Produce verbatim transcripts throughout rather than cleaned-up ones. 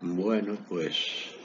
Bueno, pues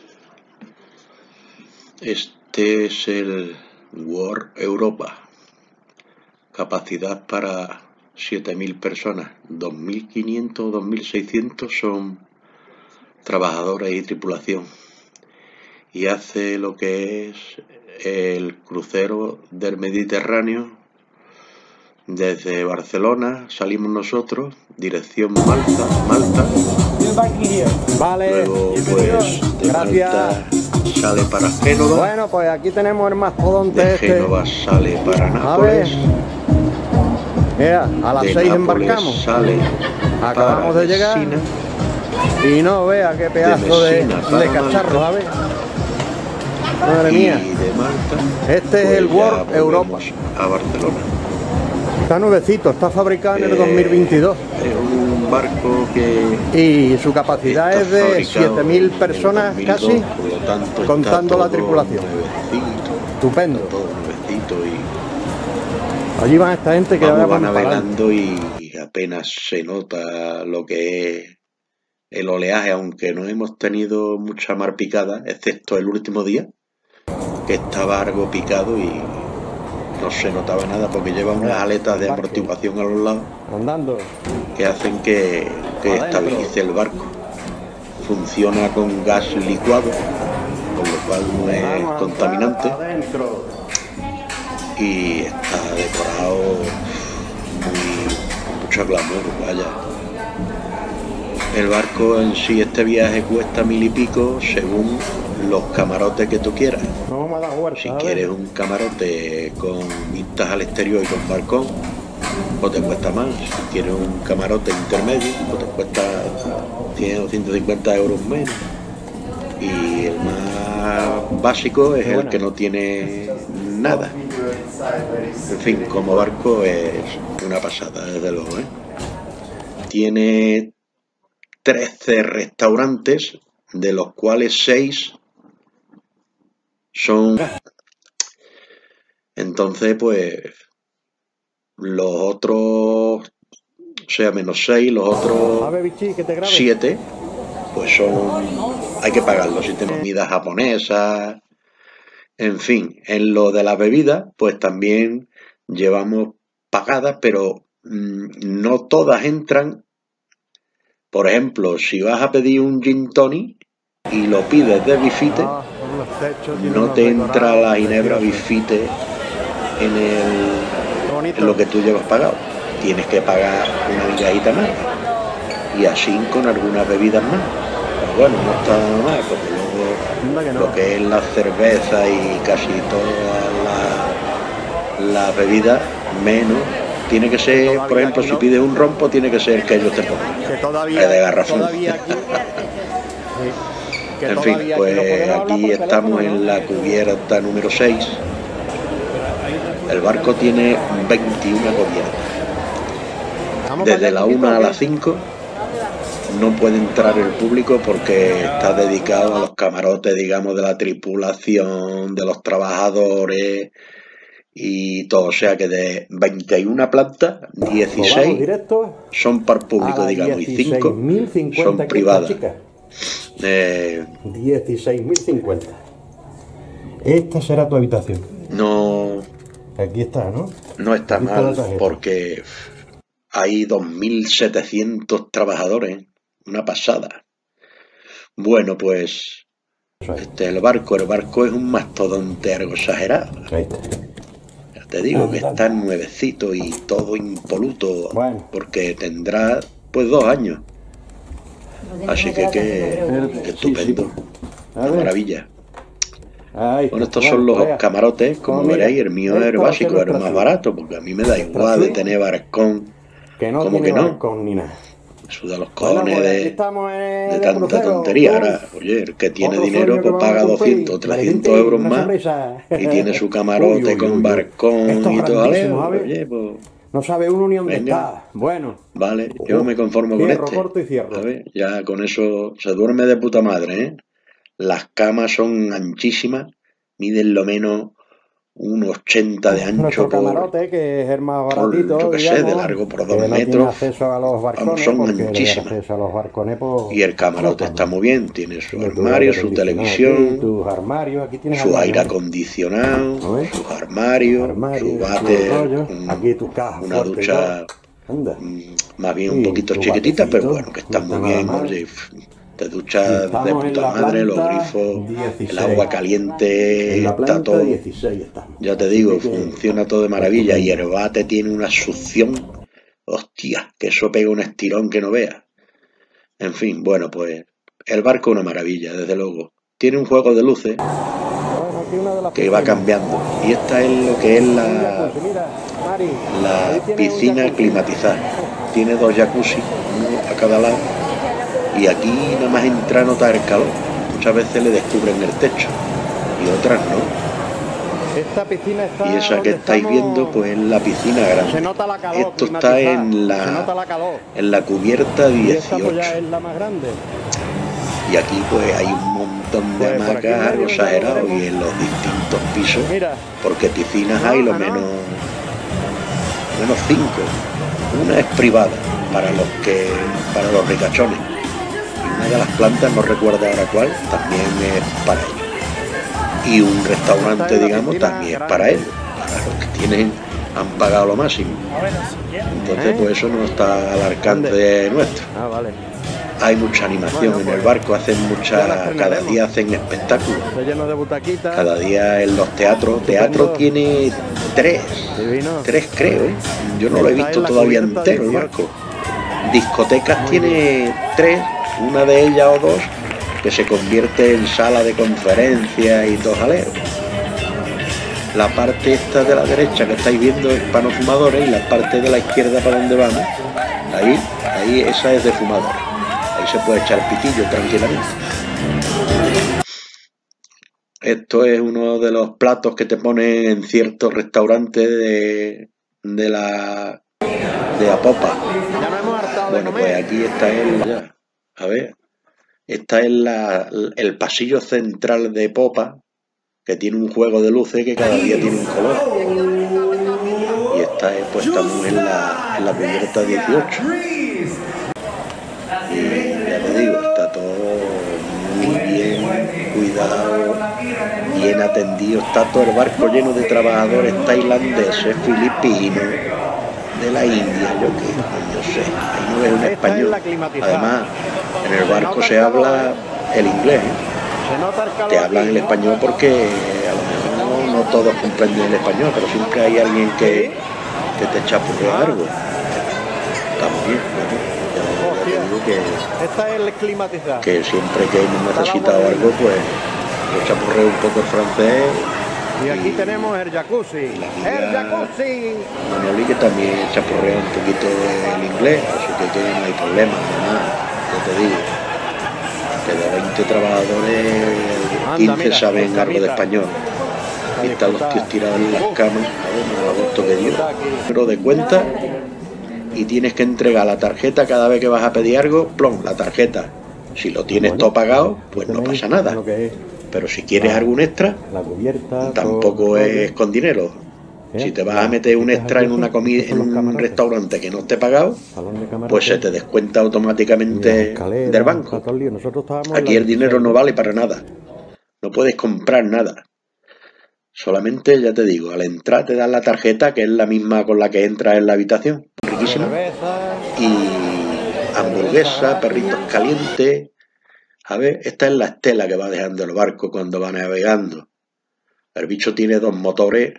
este es el World Europa. Capacidad para siete mil personas. dos mil quinientos o dos mil seiscientos son trabajadores y tripulación. Y hace lo que es el crucero del Mediterráneo. Desde Barcelona salimos nosotros, dirección Malta, Malta. Vale, Luego pues de gracias. Malta sale para Génova. Bueno, pues aquí tenemos el mastodonte De este. Génova sale para A ver. Nápoles. Mira, a las De seis Nápoles embarcamos. sale Acabamos para de llegar. Messina. Y no vea qué pedazo de, Messina para de cacharro, Malta. a ver. Madre Y mía. de Malta Este es pues el ya World volvemos Europa. a Barcelona. Está nuevecito, está fabricado en el Eh, dos mil veintidós. Es un barco que Y su capacidad está es de fabricado siete mil en el personas dos mil dos, casi, por lo tanto contando está la todo tripulación. nuevecito, Estupendo. está todo nuevecito y Allí van esta gente que ahora vamos van para navegando y apenas se nota lo que es el oleaje, aunque no hemos tenido mucha mar picada, excepto el último día, que estaba algo picado y no se notaba nada porque lleva unas aletas de amortiguación a los lados andando. que hacen que, que estabilice el barco. Funciona con gas licuado, con lo cual no es contaminante y está decorado muy, con mucho glamour, vaya. El barco en sí, este viaje cuesta mil y pico según los camarotes que tú quieras. No me da huerta, Si a ver. quieres un camarote con vistas al exterior y con balcón, pues te cuesta más. Si quieres un camarote intermedio, pues te cuesta cien o ciento cincuenta euros menos. Y el más básico es el que no tiene nada. En fin, como barco es una pasada, desde luego, ¿eh? Tiene trece restaurantes, de los cuales seis son... Entonces, pues, los otros, o sea, menos seis, los A otros ver, bichi, que te grabe. siete, pues son... hay que pagarlos. Si tenemos comida japonesa, en fin. En lo de las bebidas, pues también llevamos pagadas, pero mmm, no todas entran. Por ejemplo, si vas a pedir un gin tonic y lo pides de bifite, Ah, por los techos tiene no unos te entra decorados la ginebra preciosos. bifite en, el, Qué bonito. en lo que tú llevas pagado. Tienes que pagar una migajita más y así con algunas bebidas más. Pero bueno, no está nada mal, porque luego Anda que no. lo que es la cerveza y casi todas las las bebidas menos. Tiene que ser, Todavía por ejemplo, aquí si no. pides un rompo, tiene que ser que ellos te pongan. Que todavía, Es de garrafón. todavía aquí. Sí. Que En fin, todavía pues aquí no podemos hablar aquí por estamos teléfono, en ¿no? la cubierta número seis. El barco tiene veintiuna cubiertas. Vamos para Desde allá, la chiquito, una a ¿o qué? las cinco no puede entrar el público porque está dedicado a los camarotes, digamos, de la tripulación, de los trabajadores y todo. O sea que de veintiuna plantas, Pues vamos dieciséis directo son para el a público, las digamos, y dieciséis cinco mil cincuenta son aquí está, privadas. chicas. Eh, dieciséis mil cincuenta. Esta será tu habitación. no, Aquí está, ¿no? no está Aquí está la mal tarjeta. porque hay dos mil setecientos trabajadores, una pasada. Bueno, pues Eso ahí. este el barco, el barco es un mastodonte algo exagerado. Ahí está. Ya te digo que está nuevecito y todo impoluto, Bueno. porque tendrá pues dos años. Así que qué Espérate. estupendo, Sí, sí. A una ver. maravilla. Ahí Bueno, está. estos son los vea. camarotes, como Pues mira, veréis, el mío es el esta va a ser básico, es el nuestra más suite. barato, porque a mí me da Nuestra igual de suite, tener barcón, que no como tiene que no. balcón ni nada. Me suda los Bueno, cojones pues aquí de, estamos en de el tanta crucero. tontería. Tú, Ahora, oye, el que tiene otro dinero sueño que pues vamos a paga cumplir. doscientos, trescientos Margarita, euros una más sonrisa. y tiene su Uy, camarote uy, con uy, uy. barcón Esto es y todo grandísimo, jaleo. ¿sabes? Oye, pues No sabe uno ni dónde venga, está. Bueno. vale, yo Uh, me conformo con cierro, este. corto y A cierro. ver, ya con eso se duerme de puta madre, ¿eh? Las camas son anchísimas, miden lo menos un ochenta de ancho Nuestro por, camarote, que es el más baratito, por, yo qué digamos, sé, de largo por que dos no metros. tiene acceso a los barcones, Vamos, son porque el anchísimas. acceso a los barcones, pues, Y el camarote no, está muy bien, tiene su tiene tu armario, aire su acondicionado televisión, aquí, tus armarios, aquí tienes su armario, aire hombre. acondicionado, ¿No ves? sus armarios, Armario, su tu váter, rollo, un- aquí tus cajas una fuertes y todo. ducha Anda. mm, más bien un Y poquito tu chiquitita, pero batecito, bueno, que está no muy está nada bien, mal. oye, f- te Y duchas de estamos en puta la madre, los planta grifos, dieciséis. el agua caliente, En la está planta todo, dieciséis estamos. ya te Así digo, que- que funciona todo de maravilla y el estupendo. bate tiene una succión, hostia, que eso pega un estirón que no veas. En fin, bueno, pues el barco una maravilla, desde luego. Tiene un juego de luces Bueno, aquí una de las que va piscinas. cambiando. Y esta es lo que es Un la, jacuzzi, mira, Mari, ahí la tienes un piscina jacuzzi. climatizada. Tiene dos jacuzzi, uno a cada lado. Y aquí nada más entra a notar el calor. Muchas veces le descubren el techo y otras no. Esta piscina está Y esa que donde estáis estamos, viendo, pues es la piscina se grande. nota la calor, Esto está climatizada, en se nota la, la calor. en la cubierta Y esta pues ya dieciocho. es la más grande. Y aquí pues hay un montón de Pues por aquí en hamacas, algo medio ya lo exagerado, veremos. y en los distintos pisos, Mira, porque piscinas No, hay lo ah, no. menos, menos cinco. Una es privada para los que, para los ricachones. Y una de las plantas, no recuerdo ahora cuál, también es para ellos. Y un restaurante, Esta es la digamos, piscina también es grande. para ellos. Para los que tienen, han pagado lo máximo. Entonces, ¿Eh? pues eso no está al alcance nuestro. Ah, vale. Hay mucha animación Bueno, en el pues, barco, hacen ya la mucha, cada estrenaremos. día hacen espectáculos. Está lleno de butaquitas. Cada día en los teatros, teatro tiene tres, Divino. tres creo, ¿eh? Yo no lo he Está en visto la todavía cubierta entero el dieciocho. barco. Discotecas Muy tiene tres, una de ellas o dos, que se convierte en sala de conferencias y todo jaleo. La parte esta de la derecha que estáis viendo es para no fumadores y la parte de la izquierda para donde vamos, ahí, ahí esa es de fumadores. Ahí se puede echar pitillo tranquilamente. Esto es uno de los platos que te ponen en ciertos restaurantes de, de la de Apopa. Ya nos hemos hartado de Bueno, comer. pues aquí está el, ya, a ver, esta es la, el pasillo central de Popa, que tiene un juego de luces que cada día tiene un color. Y esta es, pues estamos en la, en la cubierta dieciocho. Y ya te digo, está todo muy bien cuidado, bien atendido. Está todo el barco lleno de trabajadores tailandeses, filipinos, de la India, yo qué, yo sé. Ahí no ves un Esta es español. la climatizada. Además, en el Se barco nota el se calor, habla el inglés, ¿eh? Se nota el calor Te hablan aquí, el ¿no? español porque a lo mejor no todos comprenden el español, pero siempre hay alguien que, que te chapurrea algo. Está muy bien, bueno, ya, ya te digo que, Esta es la climatizada. que siempre que hemos necesitado algo, pues yo chapurreo un poco el francés. Y aquí y tenemos el jacuzzi. la ¡El amiga jacuzzi! Manoli, que también chapurrea un poquito el inglés, así que, que no hay problema, nada, ya te digo. Que de veinte trabajadores, Anda, quince mira, saben esta algo de mitad. español. Aquí están los tíos tirados en las camas, a ver, no da gusto que dio. Pero de cuenta, y tienes que entregar la tarjeta cada vez que vas a pedir algo, plom, la tarjeta. Si lo tienes Bueno, todo pagado, aquí pues no tenéis pasa nada. lo que es Pero si quieres la- algún extra, la cubierta, tampoco todo el es con dinero. ¿Eh? Si te vas a Las meter un cositas extra aquí en una así, comida, estos son en los un camarotes. restaurante que no esté pagado, Salón de camarotes. pues se te descuenta Y las automáticamente escaleras, del está banco. todo el lío. Nosotros estábamos en Aquí la el dinero dieciséis, no vale para nada. No puedes comprar nada. Solamente, ya te digo, al entrar te dan la tarjeta, que es la misma con la que entras en la habitación. Riquísima. Cerveza, Y hamburguesa, perritos calientes. A ver, esta es la estela que va dejando el barco cuando va navegando. El bicho tiene dos motores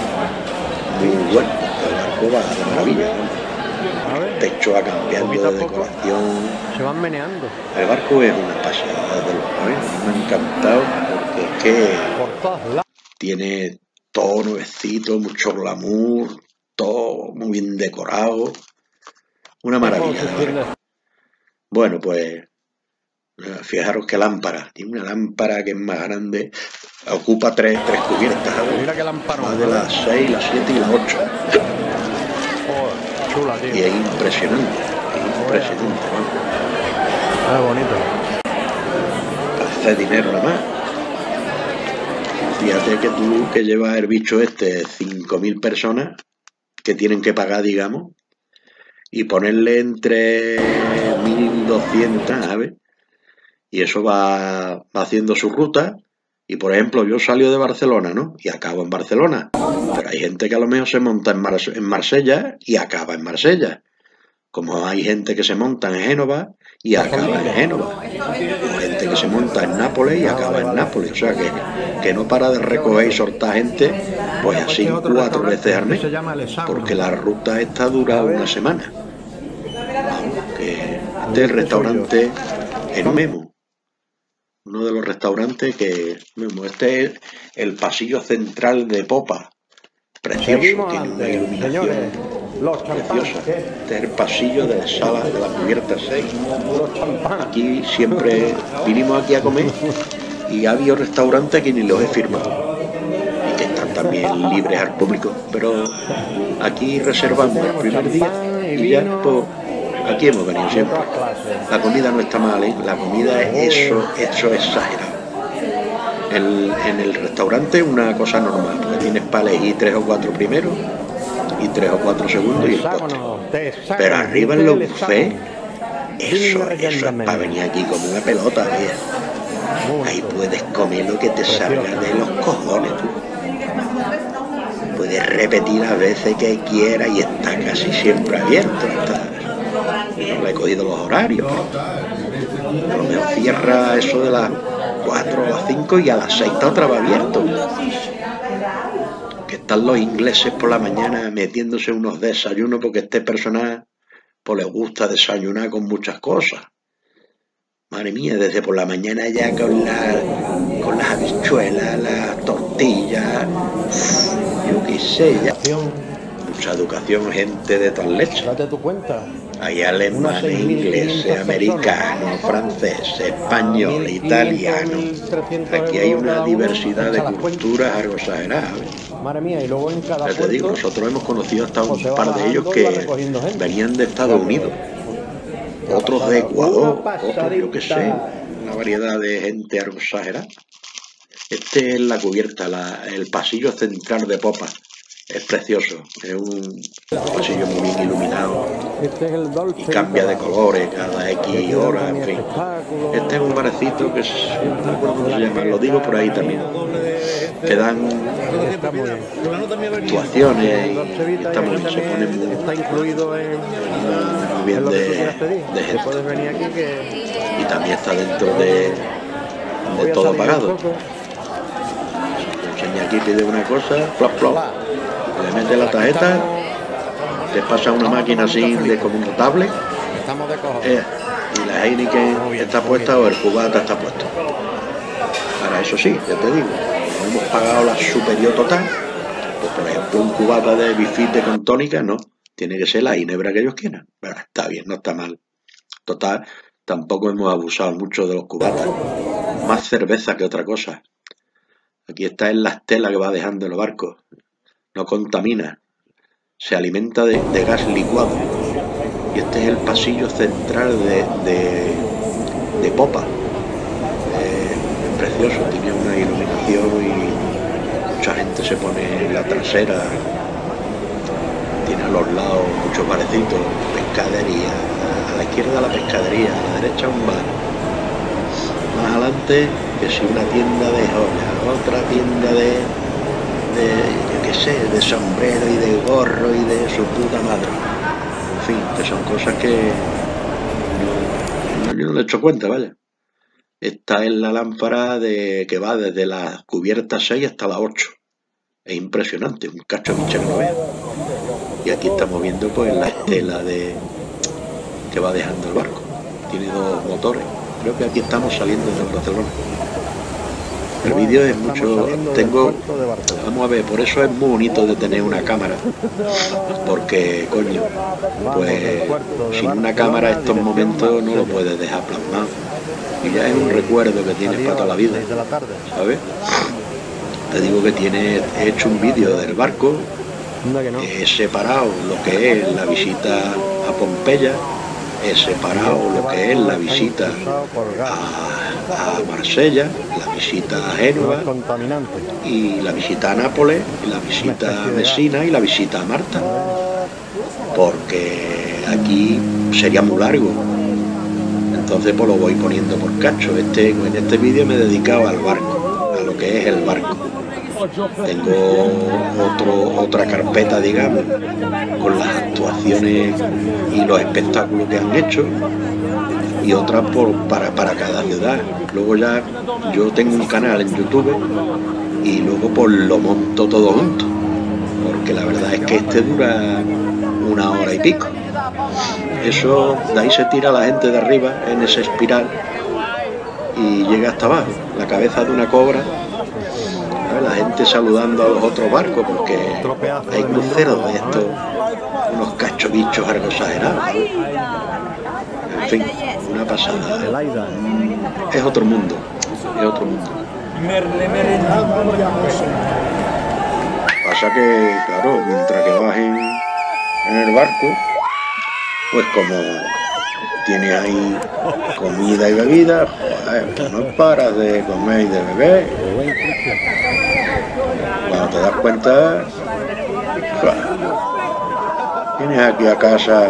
muy buenos. El barco va de maravilla, ¿no? a ver, Techo va cambiando Poquito a de poco. decoración. se van meneando. El barco es una pasada, desde luego, ¿eh? A mí me ha encantado porque es que Por todos lados. tiene todo nuevecito, mucho glamour, todo muy bien decorado. Una maravilla de barco. Bueno, pues fijaros qué lámpara. Tiene una lámpara que es más grande. Ocupa tres, tres cubiertas. ¿Sabes? Mira qué lámpara. Más de las seis, las siete y las ocho. Oh, chula, tío. Y es impresionante. Es impresionante, vamos. Es bonito. Para hacer dinero nada más. Y fíjate que tú que llevas el bicho este cinco mil personas que tienen que pagar, digamos, y ponerle entre mil doscientas, ¿sabes? Y eso va, va haciendo su ruta. Y por ejemplo, yo salgo de Barcelona, ¿no? Y acabo en Barcelona. Pero hay gente que a lo mejor se monta en, Mar en Marsella y acaba en Marsella. Como hay gente que se monta en Génova y acaba en Génova. Hay gente que se monta en Nápoles y acaba en Nápoles. O sea que, que no para de recoger y soltar gente, pues así cuatro veces al mes. Porque la ruta esta dura una semana. Que este es el restaurante en Memo. Uno de los restaurantes que... Este es el pasillo central de Popa. Precioso, tiene una iluminación preciosa. Este es el pasillo de la sala de la cubierta seis. Aquí siempre vinimos aquí a comer y ha habido restaurantes que ni los he firmado y que están también libres al público, pero aquí reservamos el primer día y ya pues, aquí hemos venido siempre. La comida no está mal, ¿eh? La comida es eso, eso exagerado. El, en el restaurante una cosa normal, porque tienes para elegir tres o cuatro primeros y tres o cuatro segundos y el postre. Pero arriba en los buffets, eso, eso es para venir aquí como una pelota, ¿eh? Ahí puedes comer lo que te salga de los cojones, tú. Puedes repetir las veces que quieras y está casi siempre abierto. Está, no le he cogido los horarios, pero a lo mejor cierra eso de las cuatro o las cinco y a las seis está otra vez abierto. Que están los ingleses por la mañana metiéndose unos desayunos porque este personal pues les gusta desayunar con muchas cosas. Madre mía, desde por la mañana ya con, la, con las habichuelas, las tortillas, yo qué sé, ya. Mucha educación, gente de tal leche. Date tu cuenta. Hay alemanes, ingleses, americanos, franceses, españoles, italianos. Aquí hay una diversidad de culturas algo exagerada. Madre mía, y luego en cada ya te digo, nosotros hemos conocido hasta un par de ellos que venían de Estados Unidos, otros de Ecuador, otros yo qué sé, una variedad de gente algo exagerada. Este es la cubierta, la, el pasillo central de Popa. Es precioso, es un pasillo muy bien iluminado y cambia de colores cada X horas, en fin. Este es un barecito que es, no me acuerdo cómo se llama, lo digo por ahí también, que dan actuaciones y está muy bien, se pone muy, muy bien de, de gente. Y también está dentro de, de todo pagado. Enseña aquí, pide una cosa, plop, plop. Le mete la tarjeta, te pasa una máquina así de como un tablet eh, y la Heineken está puesta o el cubata está puesto. Ahora eso sí, ya te digo, no hemos pagado la superior total, pues por ejemplo un cubata de bifite con tónica, no, tiene que ser la ginebra que ellos quieran. Pero está bien, no está mal. Total, tampoco hemos abusado mucho de los cubatas, más cerveza que otra cosa. Aquí está en la estela que va dejando en los barcos. No contamina, se alimenta de, de gas licuado. Y este es el pasillo central de, de, de Popa. Eh, es precioso, tiene una iluminación y mucha gente se pone en la trasera. Tiene a los lados muchos barecitos, pescadería. A la izquierda la pescadería, a la derecha un bar. Más adelante, que si una tienda de joyas, otra tienda de... de yo qué sé, de sombrero y de gorro y de su puta madre. En fin, que son cosas que no, yo no le he hecho cuenta, vaya. Esta es la lámpara de que va desde la cubierta seis hasta la ocho. Es impresionante, un cacho de bicha que no veas. Y aquí estamos viendo pues la estela de que va dejando el barco. Tiene dos motores. Creo que aquí estamos saliendo de Barcelona. El vídeo es mucho, tengo, vamos a ver, por eso es muy bonito de tener una cámara, porque coño, pues sin una cámara estos momentos no lo puedes dejar plasmado, y ya es un recuerdo que tienes para toda la vida, ¿sabes? Te digo que tiene, he hecho un vídeo del barco, he separado lo que es la visita a Pompeya, he separado lo que es la visita a a Marsella, la visita a Génova y la visita a Nápoles, y la visita a Messina y la visita a Marta, porque aquí sería muy largo. Entonces pues lo voy poniendo por cacho. Este, en este vídeo me he dedicado al barco, a lo que es el barco. Tengo otro, otra carpeta, digamos, con las actuaciones y los espectáculos que han hecho, y otra por, para, para cada ciudad. Luego ya yo tengo un canal en YouTube y luego pues lo monto todo junto, porque la verdad es que este dura una hora y pico. Eso, de ahí se tira la gente de arriba en esa espiral y llega hasta abajo, la cabeza de una cobra. La gente saludando a los otros barcos, porque hay cruceros de estos, unos cachobichos algo exagerados. En fin, una pasada. Es otro mundo, es otro mundo. Pasa que, claro, mientras que vas en, en el barco, pues como tienes ahí comida y bebida, pues no paras de comer y de beber. Cuando te das cuenta, vienes aquí a casa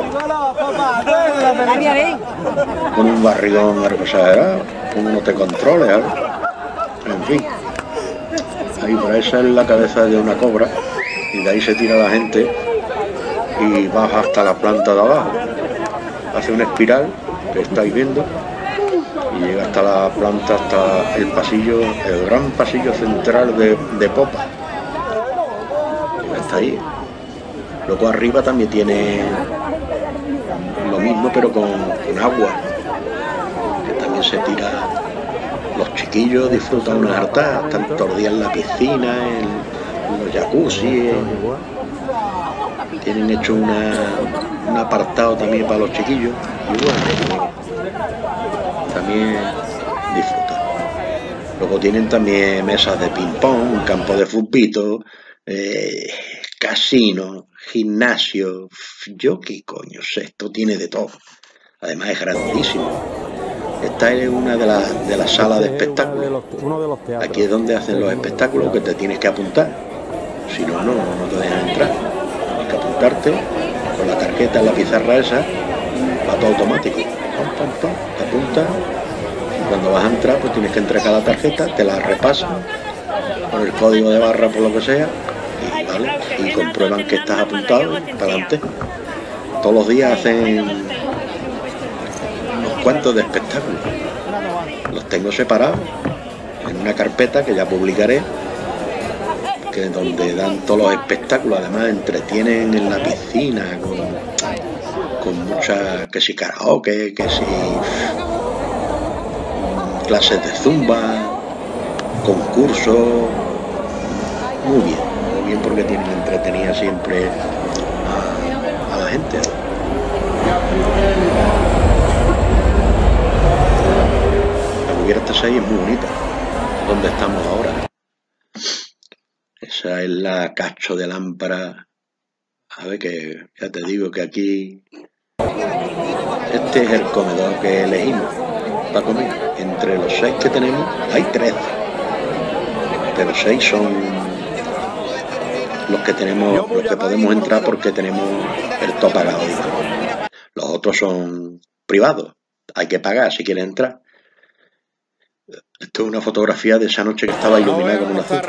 con un barrigón algo exagerado, como no te controles, ¿eh? En fin, ahí por esa es la cabeza de una cobra, y de ahí se tira la gente y baja hasta la planta de abajo, hace una espiral que estáis viendo y llega hasta la planta, hasta el pasillo, el gran pasillo central de, de popa. Está ahí. Luego arriba también tiene lo mismo, pero con, con agua, que también se tira. Los chiquillos disfrutan una harta, están todos los días en la piscina, en, en los jacuzzi, en, tienen hecho una, un apartado también para los chiquillos, y bueno, también disfrutan. Luego tienen también mesas de ping pong, un campo de fútbol, eh, casino, gimnasio, yo qué coño sé, esto tiene de todo. Además es grandísimo. Esta es una de las de las salas de espectáculos. Aquí es donde hacen los espectáculos, que te tienes que apuntar. Si no, no, no te dejan entrar. Tienes que apuntarte con la tarjeta en la pizarra esa, va todo automático. Pum, pum, pum, te apuntas. Cuando vas a entrar, pues tienes que entregar la tarjeta, te la repasan con el código de barra, por lo que sea, y, ¿vale? Y comprueban que estás apuntado y para adelante. Todos los días hacen unos cuantos de espectáculos. Los tengo separados en una carpeta que ya publicaré, que es donde dan todos los espectáculos. Además entretienen en la piscina con, con muchas, que si karaoke, que si clases de zumba, concursos. Muy bien, muy bien, porque tienen entretenida siempre a, a la gente. La cubierta seis es muy bonita, donde estamos ahora. Esa es la Cacho de Lámpara. A ver, que ya te digo que aquí este es el comedor que elegimos para comer. Entre los seis que tenemos hay trece, pero seis son los que tenemos, los que podemos entrar porque tenemos el top pagado. Los otros son privados, hay que pagar si quieres entrar. Esto es una fotografía de esa noche que estaba iluminada como un azul.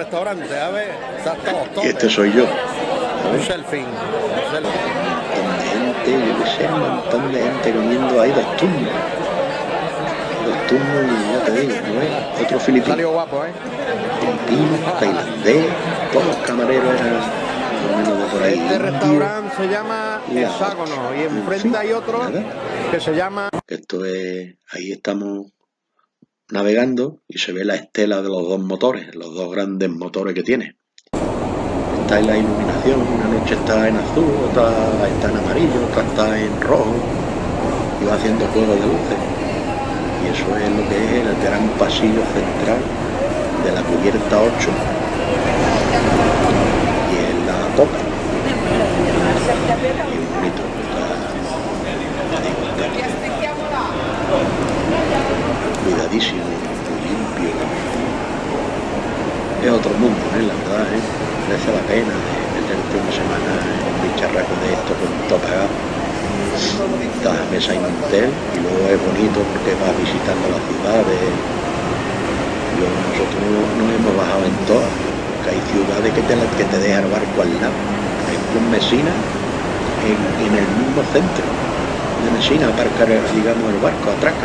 Y este soy yo. Un selfie. Un montón de gente, yo qué sé, un montón de gente comiendo. Hay dos turnos. Dos turnos y ya te digo, ¿no es? Otro filipino. Filipino, tailandés, todos los camareros eran más o menos de por ahí. Este restaurante se llama Hexágono y enfrente hay otro que se llama... Esto es, ahí estamos navegando y se ve la estela de los dos motores, los dos grandes motores que tiene. Está en la iluminación, una noche está en azul, otra está en amarillo, otra está en rojo, y va haciendo juegos de luces. Y eso es lo que es el gran pasillo central de la cubierta ocho y en la popa. Y muy bonito, está, está cuidadísimo. limpio. Es otro mundo, ¿eh? La verdad, ¿eh? Merece la pena de meterte una semana en un bicharraco de esto con todo pagado. Estás a mesa en un hotel y luego es bonito porque vas visitando las ciudades. Yo, nosotros nos hemos bajado en todas, que hay ciudades que te, que te dejan el barco al lado. Por ejemplo, en Mesina, en, en el mismo centro de Mesina, aparca, digamos, el barco, atraca.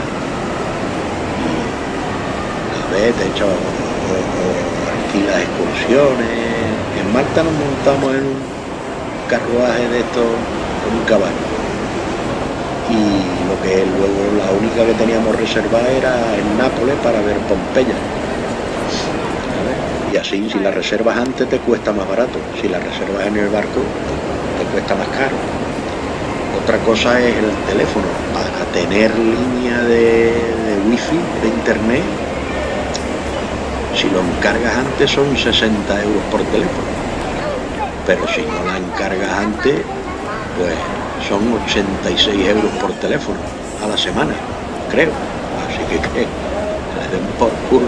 Y a ver, te echas o, o, o alquilas excursiones. En Malta nos montamos en un carruaje de estos con un caballo. Y lo que es luego la única que teníamos reservada era en Nápoles para ver Pompeya. Y así, si la reservas antes te cuesta más barato, si la reservas en el barco te cuesta más caro. Otra cosa es el teléfono. Para tener línea de, de wifi, de internet, si lo encargas antes son sesenta euros por teléfono, pero si no la encargas antes, pues son ochenta y seis euros por teléfono a la semana, creo. Así que que le den por culo.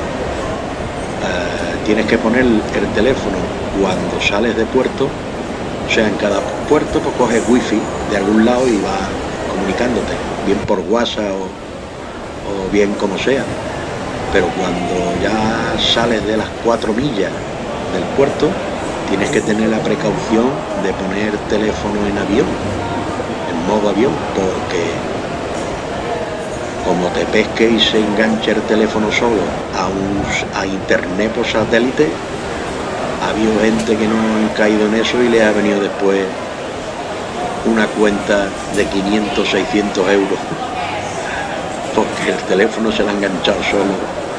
Uh, tienes que poner el teléfono cuando sales de puerto, o sea, en cada puerto pues coges wifi de algún lado y vas comunicándote, bien por WhatsApp o, o bien como sea. Pero cuando ya sales de las cuatro millas del puerto, tienes que tener la precaución de poner teléfono en avión, en modo avión, porque como te pesque y se enganche el teléfono solo a, un, a internet por satélite, ha habido gente que no han caído en eso y les ha venido después una cuenta de quinientos, seiscientos euros, porque el teléfono se le ha enganchado solo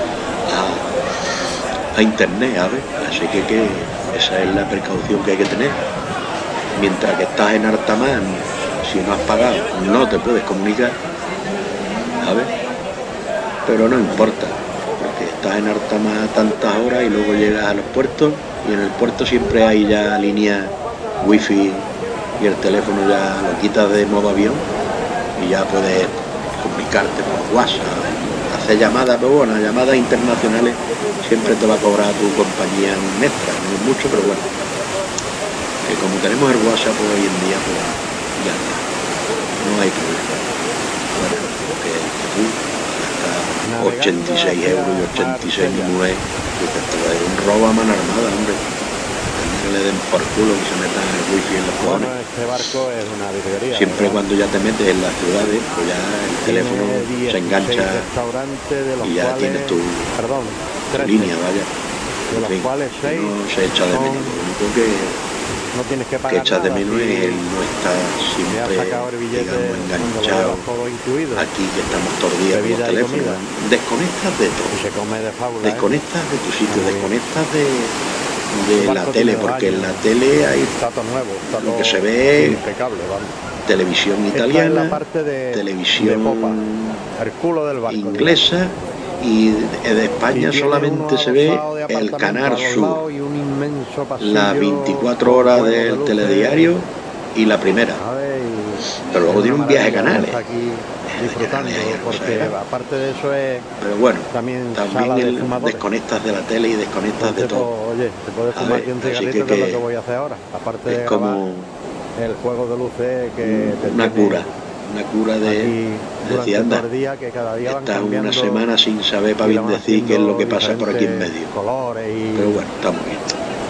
a, a internet, ¿sabes? Así que, que esa es la precaución que hay que tener. Mientras que estás en alta mar, si no has pagado, no te puedes comunicar, ¿sabes? Pero no importa, porque estás en alta mar tantas horas y luego llegas a los puertos y en el puerto siempre hay ya línea wifi y el teléfono ya lo quitas de modo avión y ya puedes comunicarte por WhatsApp, hacer llamadas, pero bueno, llamadas internacionales siempre te va a cobrar tu compañía un extra, no es mucho, pero bueno, que como tenemos el WhatsApp pues, hoy en día, pues ya está, no hay problema. Bueno, porque tú hasta ochenta y seis euros y ochenta y seis minutos, que te va a ir un robo a mano armada, hombre. Que le den por culo y se metan el wifi en los cojones. Bueno, este barco es una virguería. Siempre ¿verdad? Cuando ya te metes en las ciudades, pues ya el teléfono se engancha de los y ya cuales, tienes tu, perdón, tu línea, vaya. De los en fin, cuales seis no se echa de menos. Lo único que, no tienes que pagar que echas de nada, menos es el no estar siempre, digamos, enganchado aquí, que estamos todos los días con los teléfonos. Desconectas de todo. Se come de fábula, desconectas ¿eh? de tu sitio, desconectas de... de la tele, porque en la tele hay nuevo, lo que se ve impecable, ¿vale? Televisión italiana, la parte de, televisión de popa, el culo del barco, inglesa, y de, de España y solamente se ve el Canal Sur, las veinticuatro horas del telediario y la primera, pero luego tiene un viaje a canales. Disfrutando, porque aparte de eso es pero bueno, también, también el, desconectas de la tele y desconectas Entonces, de todo. Oye, te puedes fumar aquí un cigarrito, que, que es lo que voy a hacer ahora, aparte es de como el juego de luces que te una cura, una cura de decir, anda, día, que cada día estás una semana sin saber para bien decir qué es lo que pasa por aquí en medio. Colores y... pero bueno, está muy bien.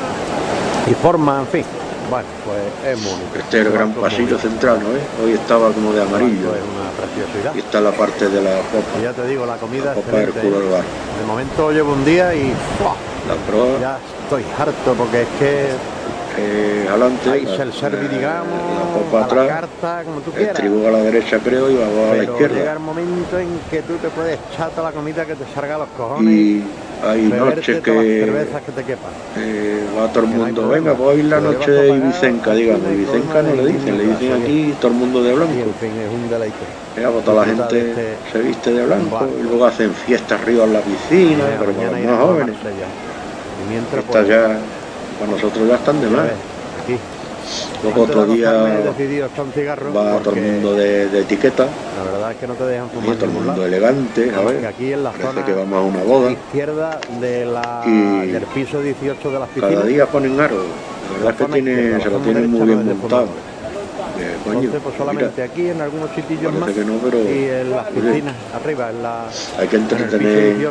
Y forma, en fin. Bueno, pues es muy bonito. Este es el gran pasillo central, ¿no? ¿Eh? Hoy estaba como de amarillo. Es una preciosidad. Y está la parte de la popa. Y ya te digo, la comida es excelente. De momento llevo un día y ¡fua! La proa. Ya estoy harto porque es que eh, adelante. Ahí se el servi, digamos, la popa a atrás, la carta, como tú el quieras. tribugo a la derecha, creo, y vamos a la izquierda. Llega el momento en que tú te puedes echar toda la comida que te salga a los cojones. Y hay noches que, que te quepan. Eh, va todo el mundo, no venga, voy a ir la noche de Ibicenca, digamos. Ibicenca no le dicen, le dicen aquí todo el mundo de blanco. Y en fin, es un deleite. Ya, pues toda la gente este se viste de blanco y luego hacen fiestas arriba en la piscina, ya, pero para los más jóvenes. Y mientras, Estas pues, ya, para nosotros ya están de más. Aquí. Luego otro día decidido echar un cigarro va todo el mundo de, de etiqueta. La verdad es que no te dejan fumar. Y todo el mundo elegante, a ver. Aquí en la Parece zona que vamos a una boda. izquierda de la, y del piso dieciocho de las piscinas. Cada día ponen aro. La verdad es que tiene, se lo tienen muy bien montado. Eh, coño, Entonces, pues solamente mira, aquí en algunos sitios más que no, pero, y en las oye, piscinas arriba, en la, hay que entretener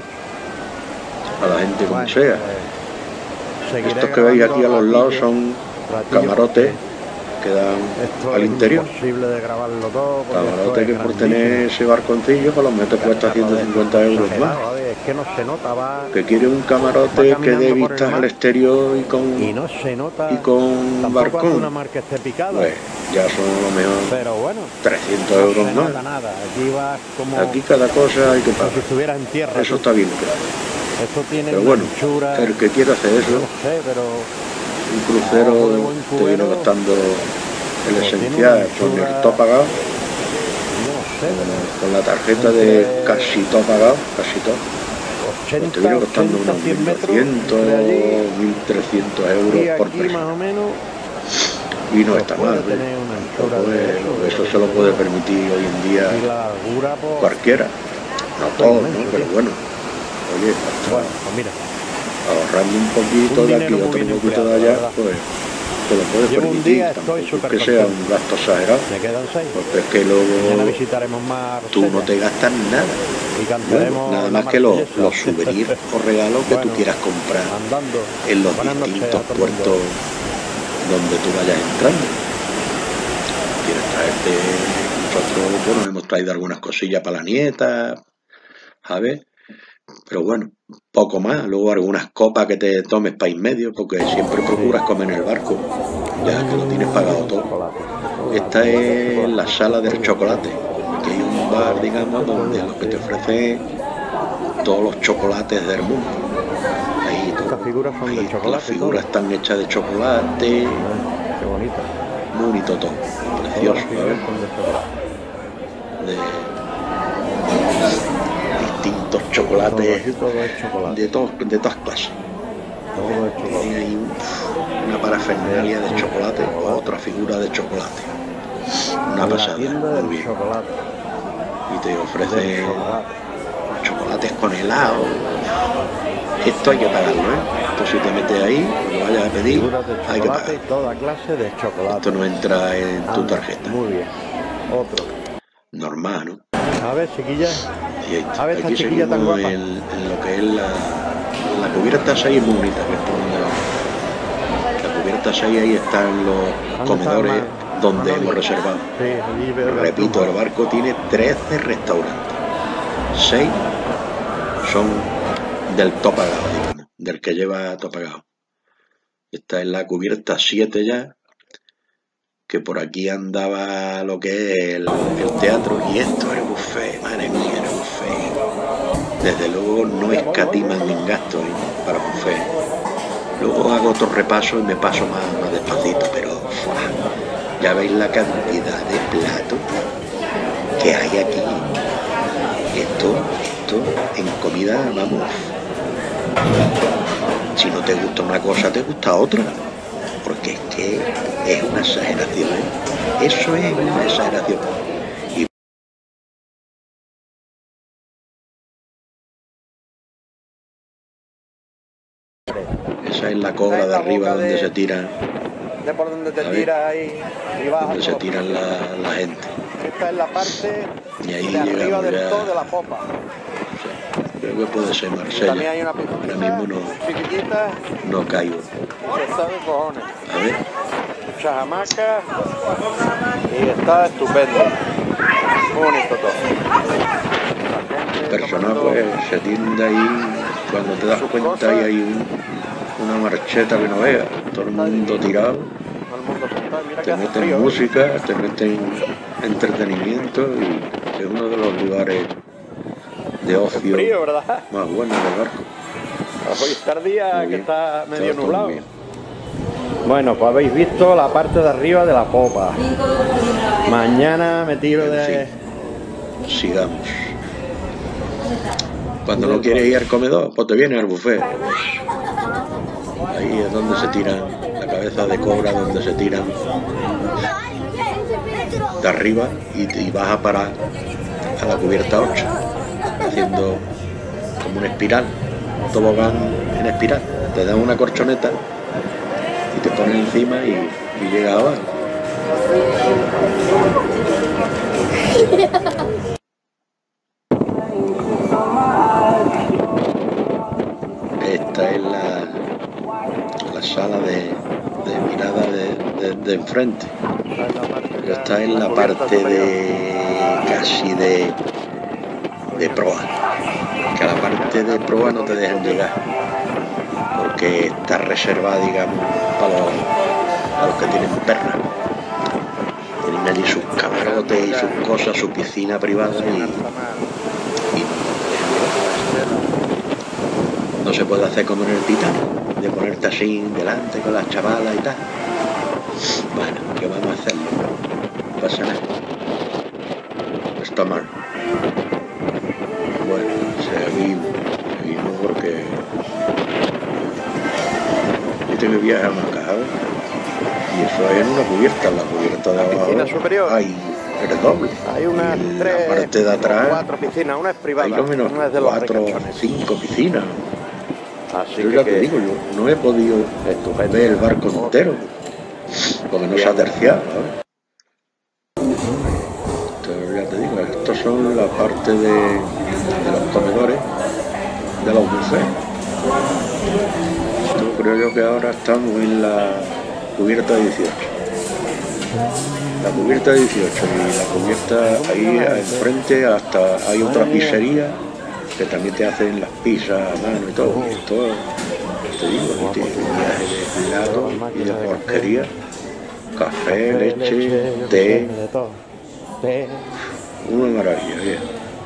a la gente como bueno, sea. Pues, estos que veis aquí a los lados son camarotes que dan esto al es interior. imposible de grabarlo todo. Camarote que por tener ese barconcillo por lo menos cuesta ciento cincuenta euros más. Es que no se nota, va, que quiere un camarote que dé vistas al exterior y con, y no se nota, y con barcón. Una marca esté picada. Pues ya son a lo mejor pero bueno, trescientos no euros se más. Nota nada. Aquí va como aquí cada cosa hay que pagar. Si estuviera en tierra. Eso está bien claro. Esto tiene pero una bueno, anchura, el que quiera hacer eso, no sé, pero un crucero no, te viene costando el pues esencial con el todo pagado. No sé, con la tarjeta de casi todo pagado, casi todo. ochenta, te viene costando unos mil doscientos, mil trescientos euros por persona. Más o menos, y no está mal, ¿eh? Pues, eso se lo puede permitir hoy en día largura, pues, cualquiera. No todos, ¿no? Pero bueno, oye, bueno, pues mira, ahorrando un poquito un de aquí, otro un poquito de allá, pues te lo puedes Llevo permitir. Un día tampoco estoy es que sea un gasto exagerado. Me quedan seis. Porque es que luego visitaremos más tú no te gastas nada. Y cantaremos bueno, nada más que los, los souvenirs o regalos que bueno, tú quieras comprar andando, en los distintos puertos donde tú vayas entrando. Quieres traerte, nosotros bueno, hemos traído algunas cosillas para la nieta, ¿sabes? Pero bueno, poco más. Luego algunas copas que te tomes para ir medio, porque siempre procuras comer en el barco, ya que lo tienes pagado todo. Esta es la sala del chocolate. Aquí hay un bar, digamos, donde lo que te ofrece todos los chocolates del mundo. Ahí todo. Estas figuras son ahí, de chocolate. Las figuras todo. Están hechas de chocolate. Qué bonito. Muy bonito todo. Precioso, ¿sabes? De distintos chocolates todo, todo es chocolate. de, todo, de todas clases. Todo es chocolate. Y hay un, una parafernalia de chocolate o otra figura de chocolate. Una pasada, muy bien. Chocolate. Y te ofrece chocolates con helado. Esto hay que pagarlo, ¿eh? Esto si te metes ahí, lo vayas a pedir, hay que pagar. Toda clase de chocolate. Esto no entra en tu tarjeta. Muy bien. Otro. Normal, ¿no? A ver, chiquilla. Y ahí, a ver, aquí chiquilla tan guapa. En, en lo que es la, la cubierta seis es muy bonita, que es por donde vamos. La cubierta seis ahí están los comedores donde hemos reservado. Sí, repito, el barco tiene trece restaurantes. seis son del top pagado, digamos, del que lleva top pagado. Esta es la cubierta siete ya, que por aquí andaba lo que es el, el teatro, y esto era buffet, madre mía, era buffet. Desde luego no escatiman en gastos ¿eh? para buffet. Luego hago otro repaso y me paso más, más despacito, pero ¡fua! Ya veis la cantidad de platos que hay aquí. Esto, esto en comida, vamos. Si no te gusta una cosa, te gusta otra. Porque es que es una exageración, ¿eh? Eso es una exageración. Y esa es la cobra de arriba donde de, se tiran. De por donde te tiras ahí y bajas. Donde se tiran la, la gente. Esta es la parte y ahí de arriba del ya, todo de la popa. O sea, creo que puede ser Marsella. También hay una piscina ahora mismo no, chiquitita. No caigo. Está de cojones. A ver. Muchas hamacas y está estupendo. Muy bonito todo. El personal pues se tiende ahí, cuando te das cuenta ahí hay un, una marcheta que no veas, todo el mundo tirado. Te meten música, te meten entretenimiento y es uno de los lugares de ocio frío, ¿verdad? más buenos del barco. Hoy está el día que está medio nublado. Bueno, pues habéis visto la parte de arriba de la popa. Mañana me tiro de... Sí. Sigamos. Cuando no quieres ir al comedor, pues te vienes al buffet. Ahí es donde se tiran la cabeza. esa de cobra donde se tiran de arriba y, y vas a parar a la cubierta ocho, haciendo como una espiral, un tobogán en espiral. Te dan una corchoneta y te ponen encima y, y llegas abajo. Esta es la, la sala de, de mirada de, de, de enfrente. Esta es la parte de casi de, de proa, que a la parte de proa no te dejan llegar porque está reservada, digamos, para los, para los que tienen perras. Tienen allí sus camarotes y sus cosas, su piscina privada y, y no se puede hacer como en el Titanic, de ponerte así delante con las chavalas y tal. Bueno, ¿qué vamos a hacerlo? No pasa nada. Está mal. Bueno, seguimos, seguimos porque este que viaja más cajado y eso hay en una cubierta, en la cubierta de abajo. Piscina superior. Hay el doble. Hay unas tres, la parte de atrás, cuatro piscinas, una es privada, hay lo menos una es de los cuatro o ricachones. cinco piscinas. Así Yo que, ya que te digo, yo no he podido estupendo. ver el barco entero porque no se ha terciado, ¿sabes? Entonces, ya te digo, estos son la parte de, de los comedores de los buffets. Yo creo yo que ahora estamos en la cubierta dieciocho. La cubierta dieciocho y la cubierta ahí enfrente hasta hay otra pizzería que también te hacen las pizzas a mano y todo. Y esto, te digo, aquí tienes un viaje de helado y de porquería, café, leche, té, una maravilla, bien.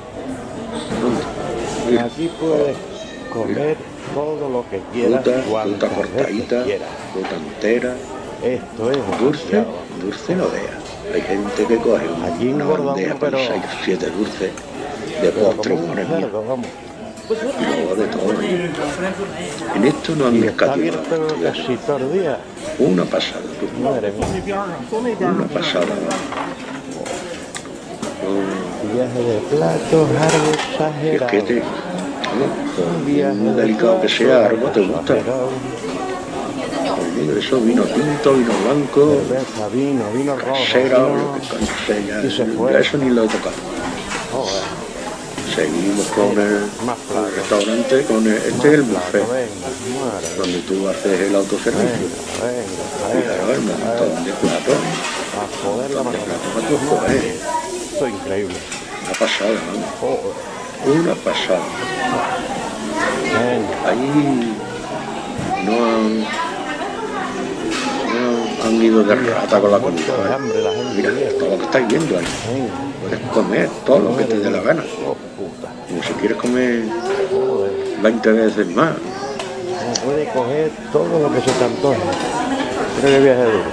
Mira, Aquí puedes comer todo lo que quieras, fruta, cuantas fruta cortadita, veces quieras. fruta entera, Esto es dulce, demasiado. dulce no veas. Hay gente que coge Aquí una engorda bandeja uno, con pero- seis o siete dulces de Pero postre, como un madre mía. cerdo, vamos. Y luego de todo. En esto no han Y está escatimado. abierto casi todo el día. Una pasada, tú. Madre mía. Una pasada. No, Viaje de platos, algo es exagerado. que te, no, Un por viaje muy de delicado que platos, sea, algo te algo gusta. exagerado. Oye, eso, vino tinto, vino blanco, Cerveza, vino, vino rojo, casera, o lo vino... que coño sea, ya, y se ya fue. eso ni lo he tocado. Joder, Seguimos con el, más el plato. restaurante, con el, este Más es el plato, buffet, venga, madre mía. donde tú haces el autoservicio. Venga, Y venga, claro, el venga. montón de platos, A joder la de mano. platos para tu coger. Esto es increíble. Una pasada, ¿no? Joder. Una pasada. Venga. Ahí no han, no han ido de rata con la comida. Muerto de ¿eh? hambre la gente. Mira, vieja. todo lo que estáis viendo ahí. Venga. Puedes comer todo lo que te dé la gana. Oh, puta. Como si quieres comer Joder. veinte veces más. No puede coger todo lo que se te antoje. Creo que viaje duro.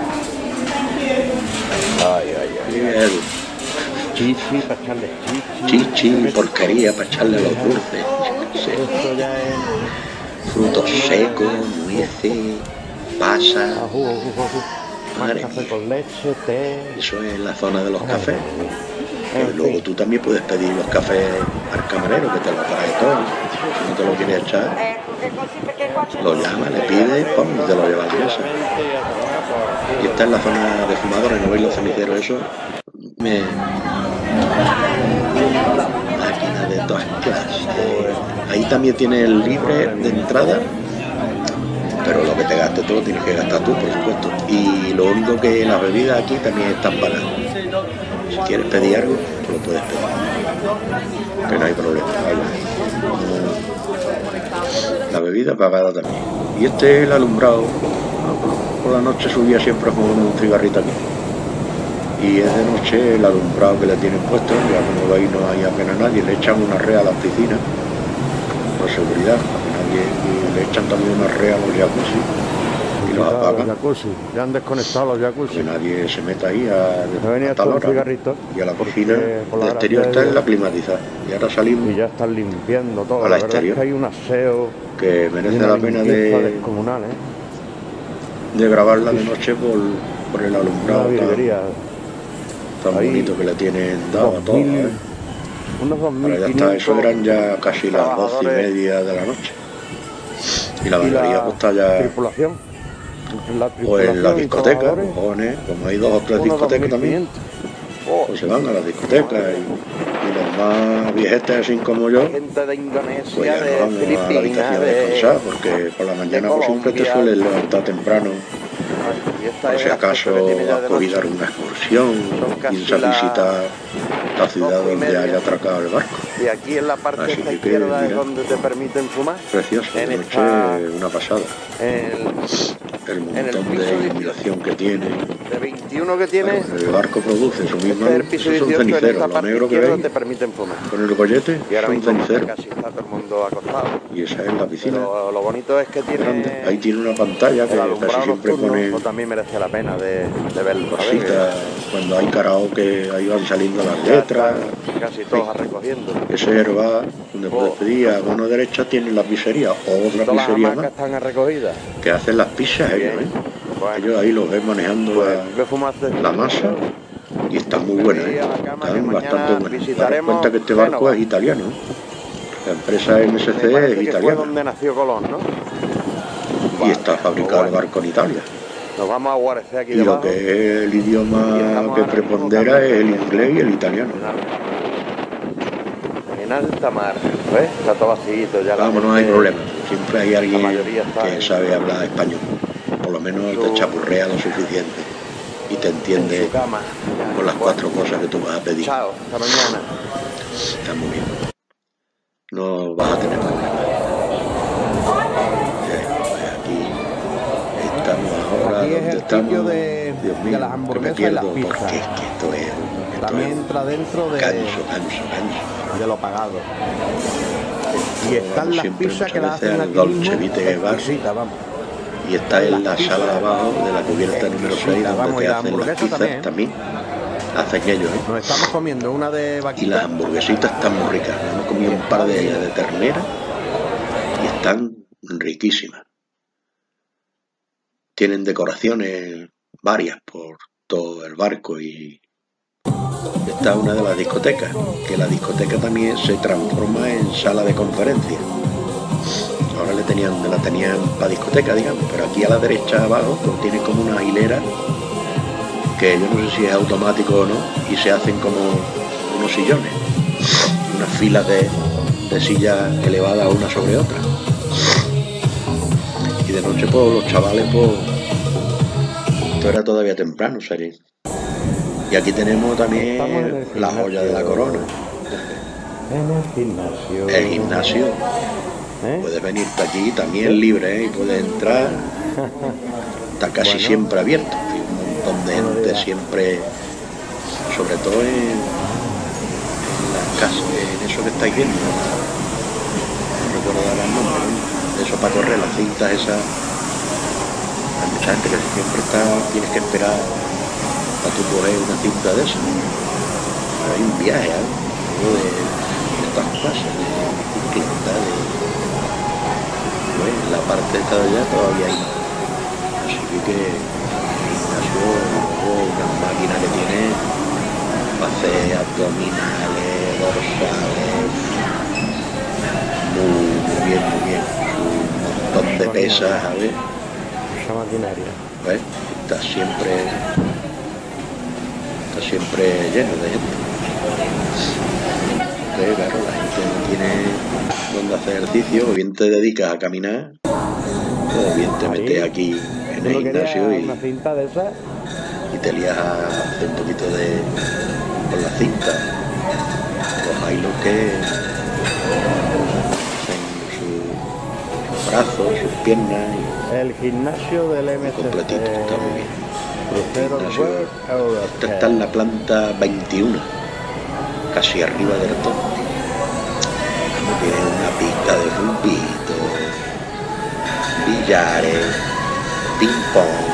Ay, ay, ay. Y el Chichi, para echarle chichi. chichi, porquería para echarle los dulces. yo qué sé. Esto ya es... Frutos secos, nueces, pasas. Ah, jugo, jugo, jugo. Más Madre café mía. con leche, té. Eso es la zona de los cafés. En Que luego fin. tú también puedes pedir los cafés al camarero que te lo trae todo. Si no te lo quieres echar, lo llama, le pide, pum, y te lo lleva a la casa. Y esta es la zona de fumadores, ¿no veis los ceniceros? Eso me... Máquina de todas clases. Ahí también tienes el libre de entrada, pero lo que te gastes tú lo tienes que gastar tú, por supuesto. Y lo único que las bebidas aquí también están pagadas. Si quieres pedir algo, pues lo puedes pedir. Que no hay problema. vaya. La bebida pagada también. Y este es el alumbrado. Por la noche subía siempre a fumar un cigarrito aquí. Y es de noche el alumbrado que le tienen puesto. Ya como veis no hay apenas nadie. Le echan una rea a las piscinas por seguridad. Nadie, y le echan también una rea a los jacuzzi y los apagan. Los jacuzzi. Ya han desconectado los jacuzzi. Que nadie se meta ahí a, Me venía a hasta tal un hora. cigarrito. Y a la porque piscina por la de exterior gracia está en de- la climatizada. Y ahora salimos, Y ya están limpiando todo. A la La verdad exterior. es que hay un aseo que y merece una la pena limpieza de, descomunal, ¿eh? de grabarla de noche por, por el alumbrado Una tan, virguería. tan Ahí, bonito que le tienen dado a todo. dos mil, ¿eh? unos dos mil Ahora ya está, eso eran ya casi las doce y trabajadores. media de la noche. Y la Y mayoría la pues está ya tripulación. La o en la tripulación y discoteca, trabajadores, los jóvenes, como hay dos o tres unos discotecas también, dos mil quinientos. Oh, pues se van a las discotecas y, y los más viejetes así como yo, gente de Indonesia, pues ya nos de vamos a la Filipinas, habitación a de, descansar, porque por la mañana pues siempre te Colombia. sueles levantar temprano, y esta por es si el acaso acceso que tiene ya has de cogido noche. alguna excursión, Son casi piensas la- visitar la ciudad doce y donde media. haya atracado el barco. Y aquí en la parte Así esta que, izquierda mira, es donde te permiten fumar. Precioso, En de noche esta- una pasada. El, El en el montón piso de dieciocho. iluminación que tiene. de veintiuno que tiene, Claro, el barco produce su este mismo. es el piso Esos son dieciocho, en ceniceros, esta lo parte negro que izquierda veis te permiten fumar. con el bollete Y ahora son mismo ceniceros. casi está todo el mundo acostado. Y esa es la piscina Pero lo bonito es que tiene grande. Ahí tiene una pantalla que el casi alumbrado siempre nocturno, pone pues también merece la pena de, de verlo. cositas. Cuando hay karaoke, ahí van saliendo las Ya letras. están casi todos recogiendo. Ese es el bar donde puedes pedir. A mano derecha tienen la pizzería o otra Todas las pizzería hamacas más están recogidas. que hacen las pizzas ellos, Bien. ¿eh? Bueno, Ellos ahí los ven manejando pues la, ve fumarse la masa y están muy buenas, ¿eh? a la cama, que Están mañana bastante buenas. Daros visitaremos cuenta que este barco Génova. es italiano, ¿eh? La empresa M S Me C parece es que fue italiana donde nació Colón, ¿no? y Vale, está fabricado pues el bueno. barco en Italia. Nos vamos a guarecer aquí Y lo debajo. que es el Y idioma estamos que ahora mismo prepondera es el camino inglés y el italiano. En alta, en alta mar, ¿ves? Está todo vacío ya. la Vamos, no hay gente- problema. Siempre hay alguien mayoría está que en- sabe hablar español. Por lo menos te Su- chapurrea lo suficiente y te En entiende su cama. con las Bueno, cuatro cosas que tú vas a pedir. Chao, hasta mañana. Está muy bien. No vas a tener problemas. Eh, pues aquí estamos ahora Aquí es donde el estamos. sitio de- Dios de mío, las que hamburguesas me y las pierdo pizzas. porque es que esto es, esto También es entra dentro de, canso, canso, canso. de lo pagado. Y están Vamos, las siempre pizzas que muchas las veces hacen al aquí Dolce mismo, Vita Bar. exquisitas, vamos. Y está en la Las pizzas. sala de abajo de la cubierta número seis Exquisita, donde vamos, te y la hacen las hamburguesa pizzas también. también. Hacen ellos, ¿eh? Nos estamos comiendo una de Y vaquita. las hamburguesitas están muy ricas. Hemos comido un par de ellas de ternera y están riquísimas. Tienen decoraciones varias por todo el barco y esta es una de las discotecas, que la discoteca también se transforma en sala de conferencias. Ahora le tenían, la tenían para discoteca, digamos, pero aquí a la derecha abajo pues tiene como una hilera que yo no sé si es automático o no, y se hacen como unos sillones, unas filas de, de sillas elevadas una sobre otra. Y de noche pues los chavales pues esto era todavía temprano, ¿sabes? Y aquí tenemos Estamos en también el la joya de la gimnasio. corona, En el gimnasio. el gimnasio. ¿Eh? Puedes venirte aquí también libre, ¿eh? Y puedes entrar. Está casi Bueno. siempre abierto. Hay un montón de No gente digas. siempre, sobre todo en, en las casas, en eso que estáis viendo. No recuerdo ahora el nombre, ¿no? Eso para correr, las cintas esas. Hay mucha gente que siempre está, tienes que esperar a tu coger una cinta de esas. Pero hay un viaje, ¿eh? Algo de, de estas cosas, de bicicleta, de. Bueno, en la parte esta de allá todavía hay más. Así que el gimnasio, luego una máquina que tiene para hacer abdominales, dorsales, muy, muy bien, muy bien. Un montón de pesas, ¿sabes? Esa maquinaria. ¿Ves? Está siempre, está siempre lleno de gente. Entonces, claro, la gente no tiene donde hacer ejercicio, o bien te dedicas a caminar, o bien te metes aquí en ¿Tú el no querías gimnasio y, una cinta de esas? y te lías a hacer un poquito de con la cinta. Los hay los que hacen sus brazos, sus piernas y El gimnasio del M S C. completito, está muy bien. Crucero Gimnasio. World Esta está en la planta veintiuno, casi arriba del todo. Como tiene una pista de rumbito, billares, ping-pong.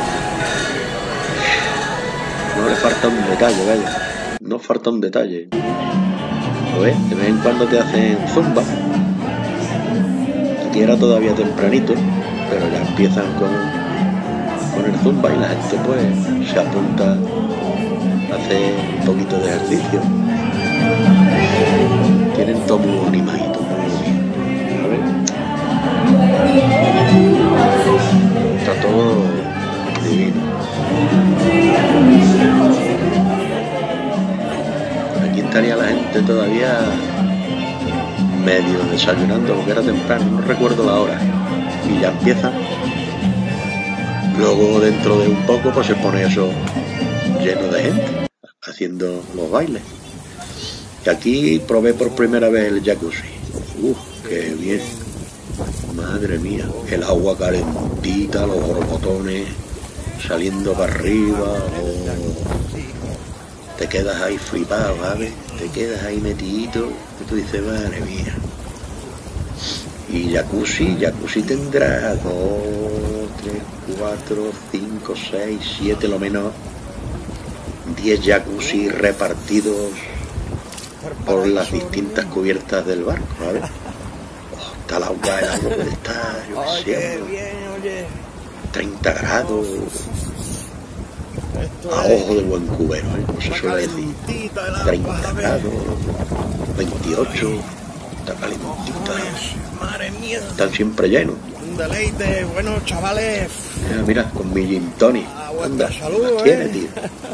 No le falta un detalle, vaya. No falta un detalle. ¿Lo ves? De vez en cuando te hacen zumba. Aquí era todavía tempranito, pero ya empiezan con, con el zumba y la gente pues se apunta a hacer un poquito de ejercicio. Tienen todo muy animadito, muy bien. A ver. Está todo divino. Aquí estaría la gente todavía medio desayunando porque era temprano, no recuerdo la hora. Y ya empieza. Luego dentro de un poco pues se pone eso lleno de gente haciendo los bailes. Y aquí probé por primera vez el jacuzzi. Uf, qué bien. Madre mía, el agua calentita, los borbotones saliendo para arriba. Oh. Te quedas ahí flipado, ¿sabes? Te quedas ahí metidito y tú dices, madre mía. Y jacuzzi, jacuzzi tendrá dos, tres, cuatro, cinco, seis, siete, lo menos diez jacuzzi repartidos por las distintas cubiertas del barco, ¿sabes? Oh, está el agua, el agua puede estar, yo qué sé, treinta grados, a ojo de buen cubero, ¿eh? Como se suele decir, treinta grados, veintiocho, está calentita. Madre mía. Están siempre llenos. Un deleite, bueno, chavales. Mira, mira, con mi gin tonic. A vuestra Anda, salud, ¿más quieres, eh? tío?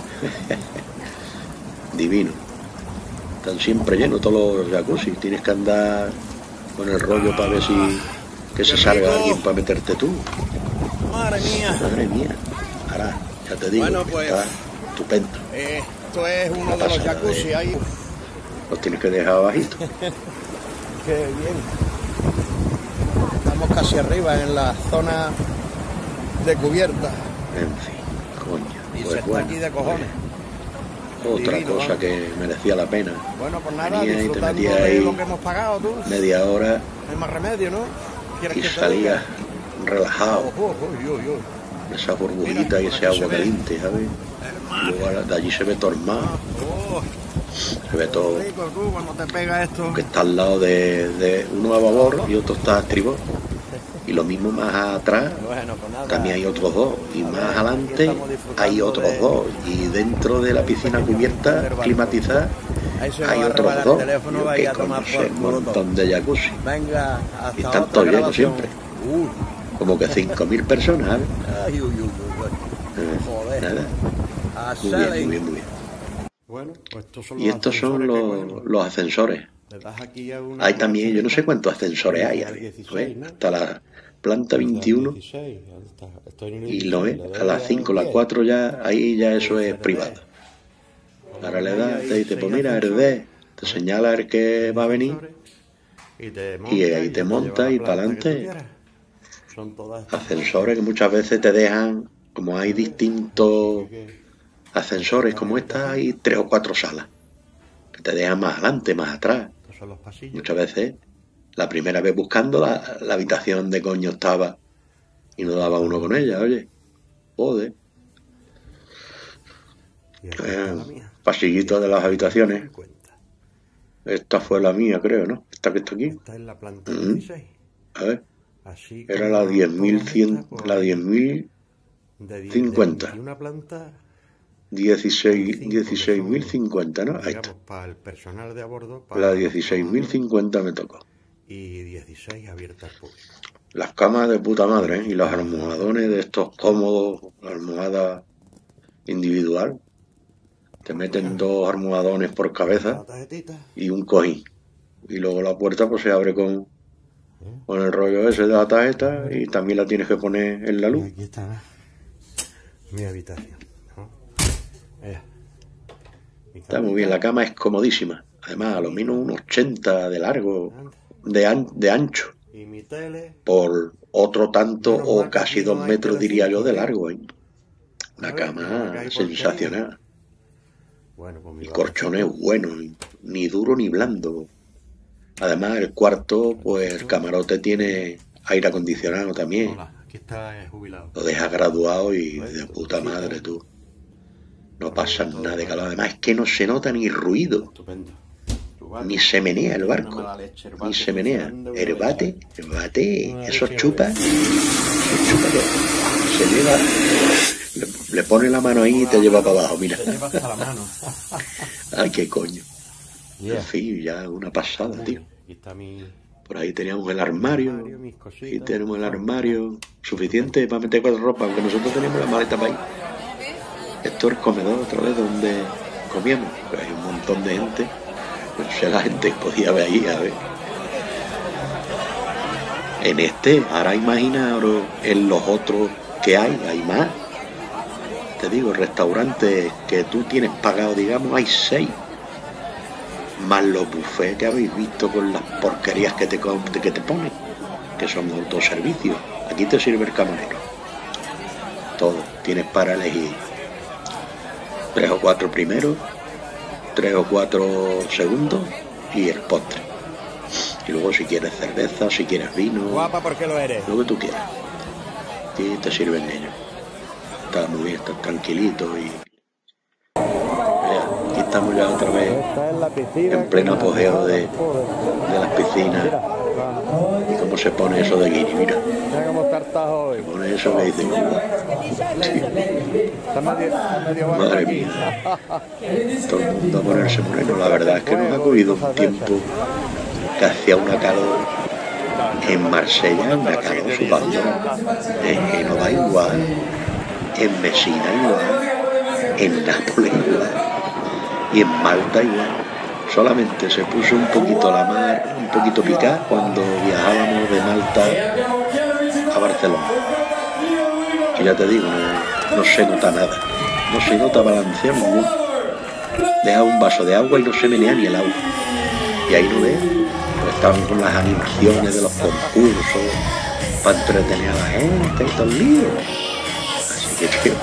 Divino. Están siempre llenos todos los jacuzzi. Tienes que andar con el rollo para ver si que se salga rico. alguien para meterte tú. Madre mía. Madre mía. Ahora, ya te digo, Bueno, que pues, está estupendo. Eh, esto es uno Una de los pasada, jacuzzi eh. ahí. Los tienes que dejar abajito. Qué bien. Estamos casi arriba en la zona de cubierta. En fin, coño. Y Pues se está bueno, aquí de cojones. otra Divino, cosa vamos. que merecía la pena. Bueno, pues nada, Venía y te disfrutando metías de ahí lo que hemos pagado, tú. media hora No hay más remedio, ¿no? ¿Quieres y que te salías diga? relajado. Ojo, ojo, uy, uy, uy. Esa burbujita Mira, y por ese aquí agua se ve. caliente, ¿sabes? El Y mar. luego ahora de allí se ve todo el mar, Oh, se ve todo, qué rico, tú, cuando te pega esto. que está al lado de, de uno a babor y otro está a estribor. Y lo mismo más atrás, Bueno, pues nada. también hay otros dos. Y A ver, más aquí adelante estamos disfrutando hay otros de- dos. Y dentro de la piscina cubierta, climatizada, Ahí se hay va a otros robar el dos. teléfono, Yo, vaya qué a tomar coño sé, por un culo todo. montón de jacuzzi. Venga, hasta Y están otra todos llenos grabación. siempre. Uy, Como que cinco mil personas, ¿sabes? ay, uy, uy, uy, uy. Eh, Joder. Nada. A Muy bien, muy Sally. bien, muy bien. Bueno, pues estos son Y estos son ascensores que, los, bueno, los ascensores. le das aquí a una Hay también, yo no sé planchita, cuántos ascensores hay, al ¿eh? dieciséis, ¿no? Hasta la planta Al veintiuno dieciséis, está- estoy en el y lo dieciséis, es, le a doy las cinco, las diez. cuatro ya, ahí ya eso es Dice, privado. Herdez. Ahora le das, Ahí te dice, seis pues mira, ascensores, Herdez, te señala el que va a venir y, te y ahí ya te monta lleva y la para planta que tú adelante. quieras. Son todas estas Ascensores que muchas veces te dejan, como hay distintos que- ascensores como esta, hay tres o cuatro salas que te dejan más adelante, más atrás. estos son los pasillos. Muchas veces, la primera vez buscando la, la habitación de coño estaba y no daba uno con ella, oye. Joder. Y aquí está la Eh, mía. pasillito de las habitaciones. cincuenta. Esta fue la mía, creo, ¿no? Esta que está aquí. Esta es la planta Ujú. dieciséis. A ver, Así era como la diez mil cien, todas estas, la pues, diez mil de die- cincuenta. de veintiuna plantas, dieciséis, cinco, dieciséis mil que son, cincuenta, ¿no? Ahí digamos, está. para el personal de a bordo, para La los dieciséis mil cincuenta me tocó. y dieciséis abiertas al público. Las camas de puta madre, ¿eh? Y los almohadones de estos cómodos, la almohada individual. Te meten dos almohadones por cabeza La tarjetita. y un cojín. Y luego la puerta pues se abre con, con el rollo ese de la tarjeta y también la tienes que poner en la Y luz. aquí está mi habitación, ¿no? Mira, mi Está muy bien, la cama es comodísima. Además, a lo menos un ochenta de largo, de, an- de ancho, y mi tele. por otro tanto Menos o mal que casi aquí no dos hay metros, diría yo, de Telecinco, largo. ¿eh? Una A ver, no, que cama hay sensacional. Bueno, pues mi El colchón es bueno, ni duro ni blando. Además, el cuarto, pues el camarote tiene aire acondicionado también. Hola, aquí está el jubilado. Lo dejas graduado y de puta madre tú. No pasa nada de calor. Además, es que no se nota ni ruido. Estupendo. ni se menea el barco, ni se menea. El bate, el bate, eso chupa, eso chupa que se lleva, le, le pone la mano ahí y te lleva para abajo, mira. Te lleva hasta la mano. Ay, qué coño. Yeah. En fin, ya una pasada, tío. Aquí está mi... Por ahí teníamos el armario, mis cositas. y tenemos el armario suficiente para meter cuatro ropa, aunque nosotros teníamos la maleta para ahí. Esto es el comedor otra vez donde comíamos, pues hay un montón de gente, no sé la gente que podía ver ahí, a ver. En este, ahora imaginaros en los otros que hay, hay más. Te digo, restaurantes que tú tienes pagado, digamos, hay seis. Más los buffets que habéis visto con las porquerías que te, que te ponen, que son autoservicios. Aquí te sirve el camarero. Todo, tienes para elegir tres o cuatro primeros, tres o cuatro segundos y el postre. Y luego si quieres cerveza, si quieres vino, Guapa, ¿por qué lo eres? lo que tú quieras. Y te sirven ellos. Está muy bien, está tranquilito y... Aquí estamos ya otra vez Esta es la piscina. en pleno apogeo de, de las piscinas. Y cómo se pone eso de guiri, mira. Mira cómo está el tajo hoy. Se pone eso que dice, "Uh, Está medio, está medio bajo madre aquí. mía". Todo el mundo a ponerse moreno. La verdad es que nos ha cogido un tiempo que hacía una calor en Marsella, una calor sudando. En Génova igual, en Messina igual, en Nápoles igual y en Malta igual. Solamente se puso un poquito la mar, un poquito picada cuando viajábamos de Malta a Barcelona. Y ya te digo, no, no se nota nada, no se nota balanceo ninguno. Deja un vaso de agua y no se menea ni el agua. Y ahí no ves, pues estaban con las animaciones de los concursos para entretener a la gente y todo el lío. Así que tío,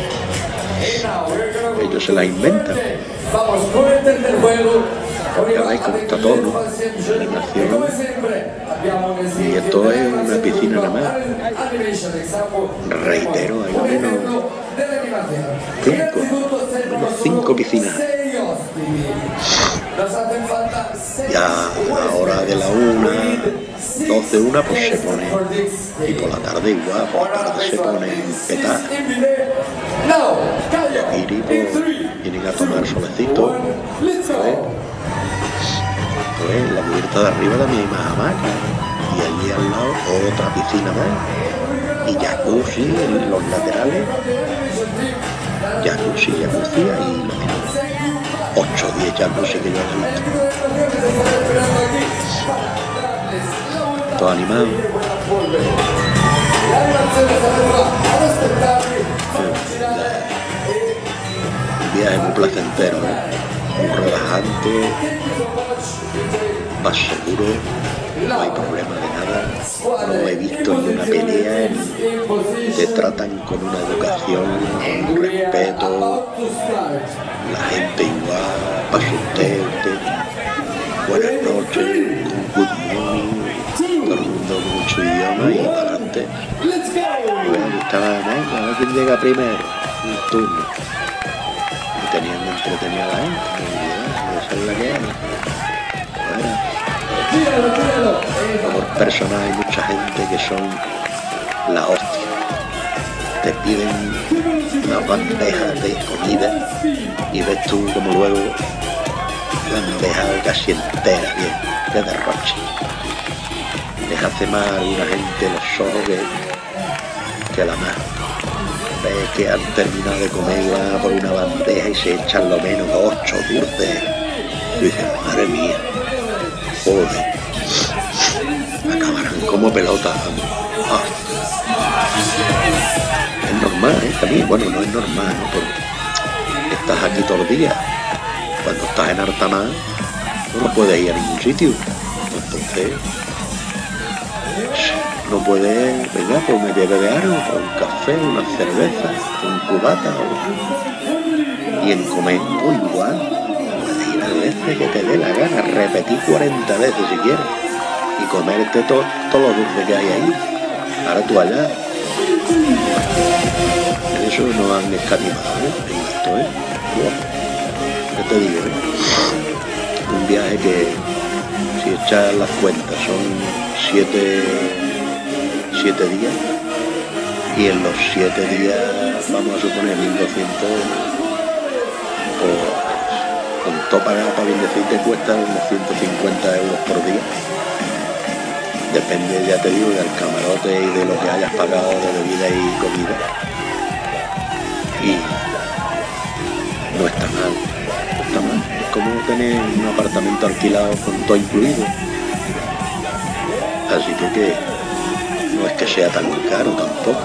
ellos se la inventan. Vamos con el tercer juego. Ya veis cómo está todo, ¿no? Animación. Y esto es una piscina nada más. Reitero, hay menos cinco, menos cinco piscinas. Ya a la hora de la una, doce, una, pues se pone. Y por la tarde igual, por la tarde se pone petar. Y pues vienen a tomar solecito. ¿Ves? Pues la cubierta de arriba también hay más hamacas. Y allí al lado otra piscina más. Y jacuzzi en los laterales. Jacuzzi, jacuzzi y lo mismo. ocho o diez jacuzzi que yo he visto. Todo animado. Un viaje muy placentero, ¿eh? Muy relajante. Vas seguro, no hay problema de nada, no he visto ni una pelea, ni te tratan con una educación, con respeto, la gente igual, pase usted, usted, buenas noches, good morning, todo el mundo con su idioma y para adelante. Y bueno, estaba, ¿no? A ver quién llega primero, un turno. Y tenían entretenida a la gente, y esa es la que hay. Por persona hay mucha gente que son la hostia. Te piden una bandeja de comida y ves tú como luego la bandeja casi entera, bien, de derroche. Les hace mal a alguna gente los ojos que, que la mano. Ves que han terminado de comerla por una bandeja y se echan lo menos ocho dulces. Y dices, madre mía. Joder, acabarán como pelotas. Ah. Es normal, ¿eh? También, bueno, no es normal, ¿no? Porque estás aquí todo el día. Cuando estás en alta mar, no puedes ir a ningún sitio. Entonces, no puedes, venga, pues me lleve de algo, un café, una cerveza, un cubata. O... Y en comer, pues igual. Veces que te dé la gana, repetir cuarenta veces si quieres y comerte todo, todo lo dulce que hay ahí. Ahora tú allá, en eso no han escatimado, ¿eh? En esto, ¿eh? ¿Qué te digo, eh? un viaje que, si echas las cuentas, son siete, siete días, y en los siete días, vamos a suponer mil doscientos, pues, con todo pagado, para bien decir, te cuesta unos ciento cincuenta euros por día. Depende, ya te digo, del camarote y de lo que hayas pagado de bebida y comida. Y no está mal, no está mal. Es como tener un apartamento alquilado con todo incluido. Así que, que no es que sea tan caro tampoco.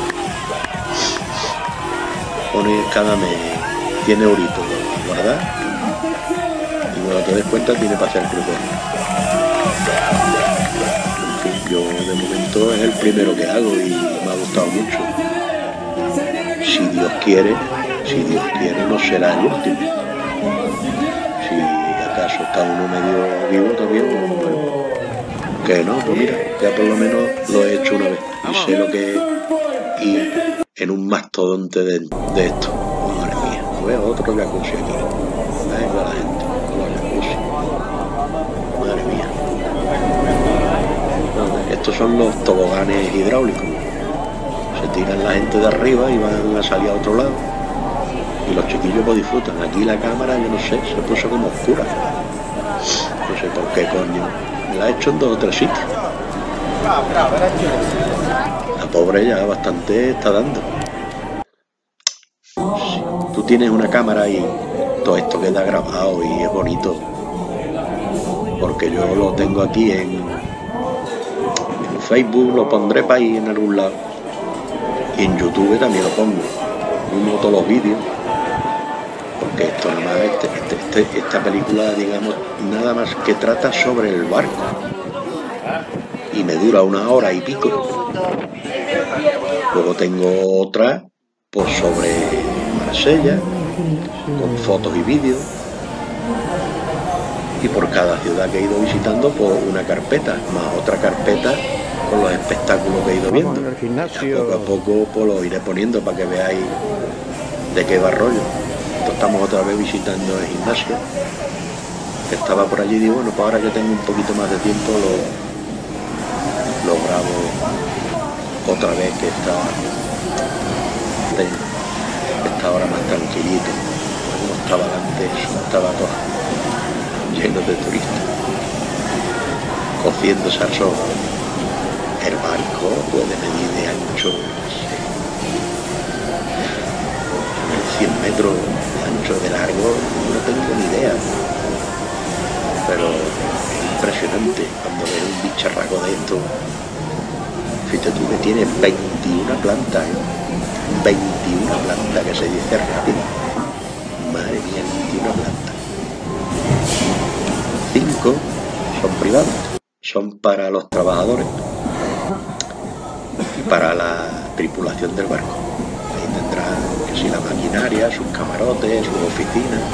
Pone cada mes cien euritos, ¿verdad? Y cuando te des cuenta tiene para hacer crucero. Yo de momento es el primero que hago y me ha gustado mucho. Si Dios quiere, si Dios quiere no será el último. Si acaso está uno medio vivo también, bueno, que no, pues mira, ya por lo menos lo he hecho una vez y sé lo que es ir en un mastodonte de, de esto. Madre mía, veo otro jacuzzi aquí. Ahí va la gente con los jacuzzi. Madre mía. Estos son los toboganes hidráulicos. Se tiran la gente de arriba y van a salir a otro lado. Y los chiquillos pues disfrutan. Aquí la cámara, yo no sé, se puso como oscura. No sé por qué coño. Me la he hecho en dos o tres sitios. La pobre ya bastante está dando. Si tú tienes una cámara y todo esto queda grabado y es bonito. Porque yo lo tengo aquí en... Facebook, lo pondré para ir en algún lado, y en YouTube también lo pongo, uno todos los vídeos, porque esto nada más, este, este, este, esta película, digamos, nada más que trata sobre el barco, y me dura una hora y pico. Luego tengo otra, pues sobre Marsella, con fotos y vídeos, y por cada ciudad que he ido visitando, pues una carpeta, más otra carpeta con los espectáculos que he ido viendo. En el gimnasio. Poco a poco pues lo iré poniendo para que veáis de qué va el rollo. Entonces, estamos otra vez visitando el gimnasio. Estaba por allí y digo, bueno, pues ahora que tengo un poquito más de tiempo lo, lo grabo otra vez, que está, está ahora más tranquilito. No estaba antes, estaba todo lleno de turistas, cociéndose al sol. El barco puede medir de ancho, no sé, cien metros de ancho, de largo, no tengo ni idea. Pero es impresionante cuando ves un bicharraco de esto. Fíjate tú que tiene veintiuna plantas, ¿eh? veintiuna plantas, que se dice rápido. Madre mía, veintiuna plantas. Cinco son privados, son para los trabajadores y para la tripulación del barco. Ahí tendrán, que si la maquinaria, sus camarotes, sus oficinas.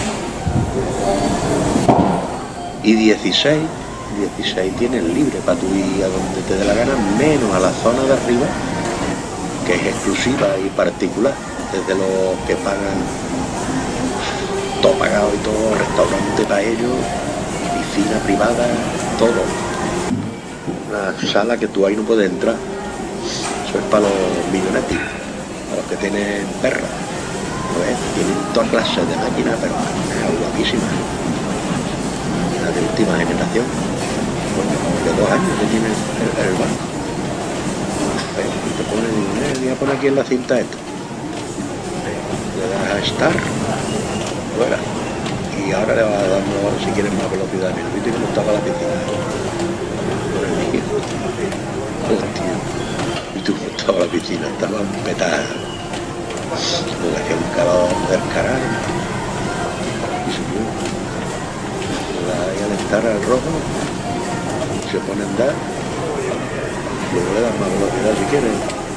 Y dieciséis, dieciséis tienen libre para tu ir a donde te dé la gana, menos a la zona de arriba, que es exclusiva y particular, desde los que pagan todo pagado y todo, restaurante para ellos, piscina privada, todo. Una sala que tú ahí no puedes entrar. Eso es para los millonetti, para los que tienen perras. Pues tienen todas clases de máquinas, pero es guapísima. La de última generación. Bueno, de dos años que tiene el, el barco. Pero te ponen, eh, voy a poner aquí en la cinta esto. Le das a estar. Fuera. Y ahora le vas dando, si quieres, más velocidad. Mira, viste cómo estaba la piscina. Por el mío. Hostia. Y tú cómo estaba la piscina. Estaba petada. Porque hacía un calor del carajo. Y subió. Le das ahí al estar al rojo. Se pone a andar. Luego le das más velocidad si quieres.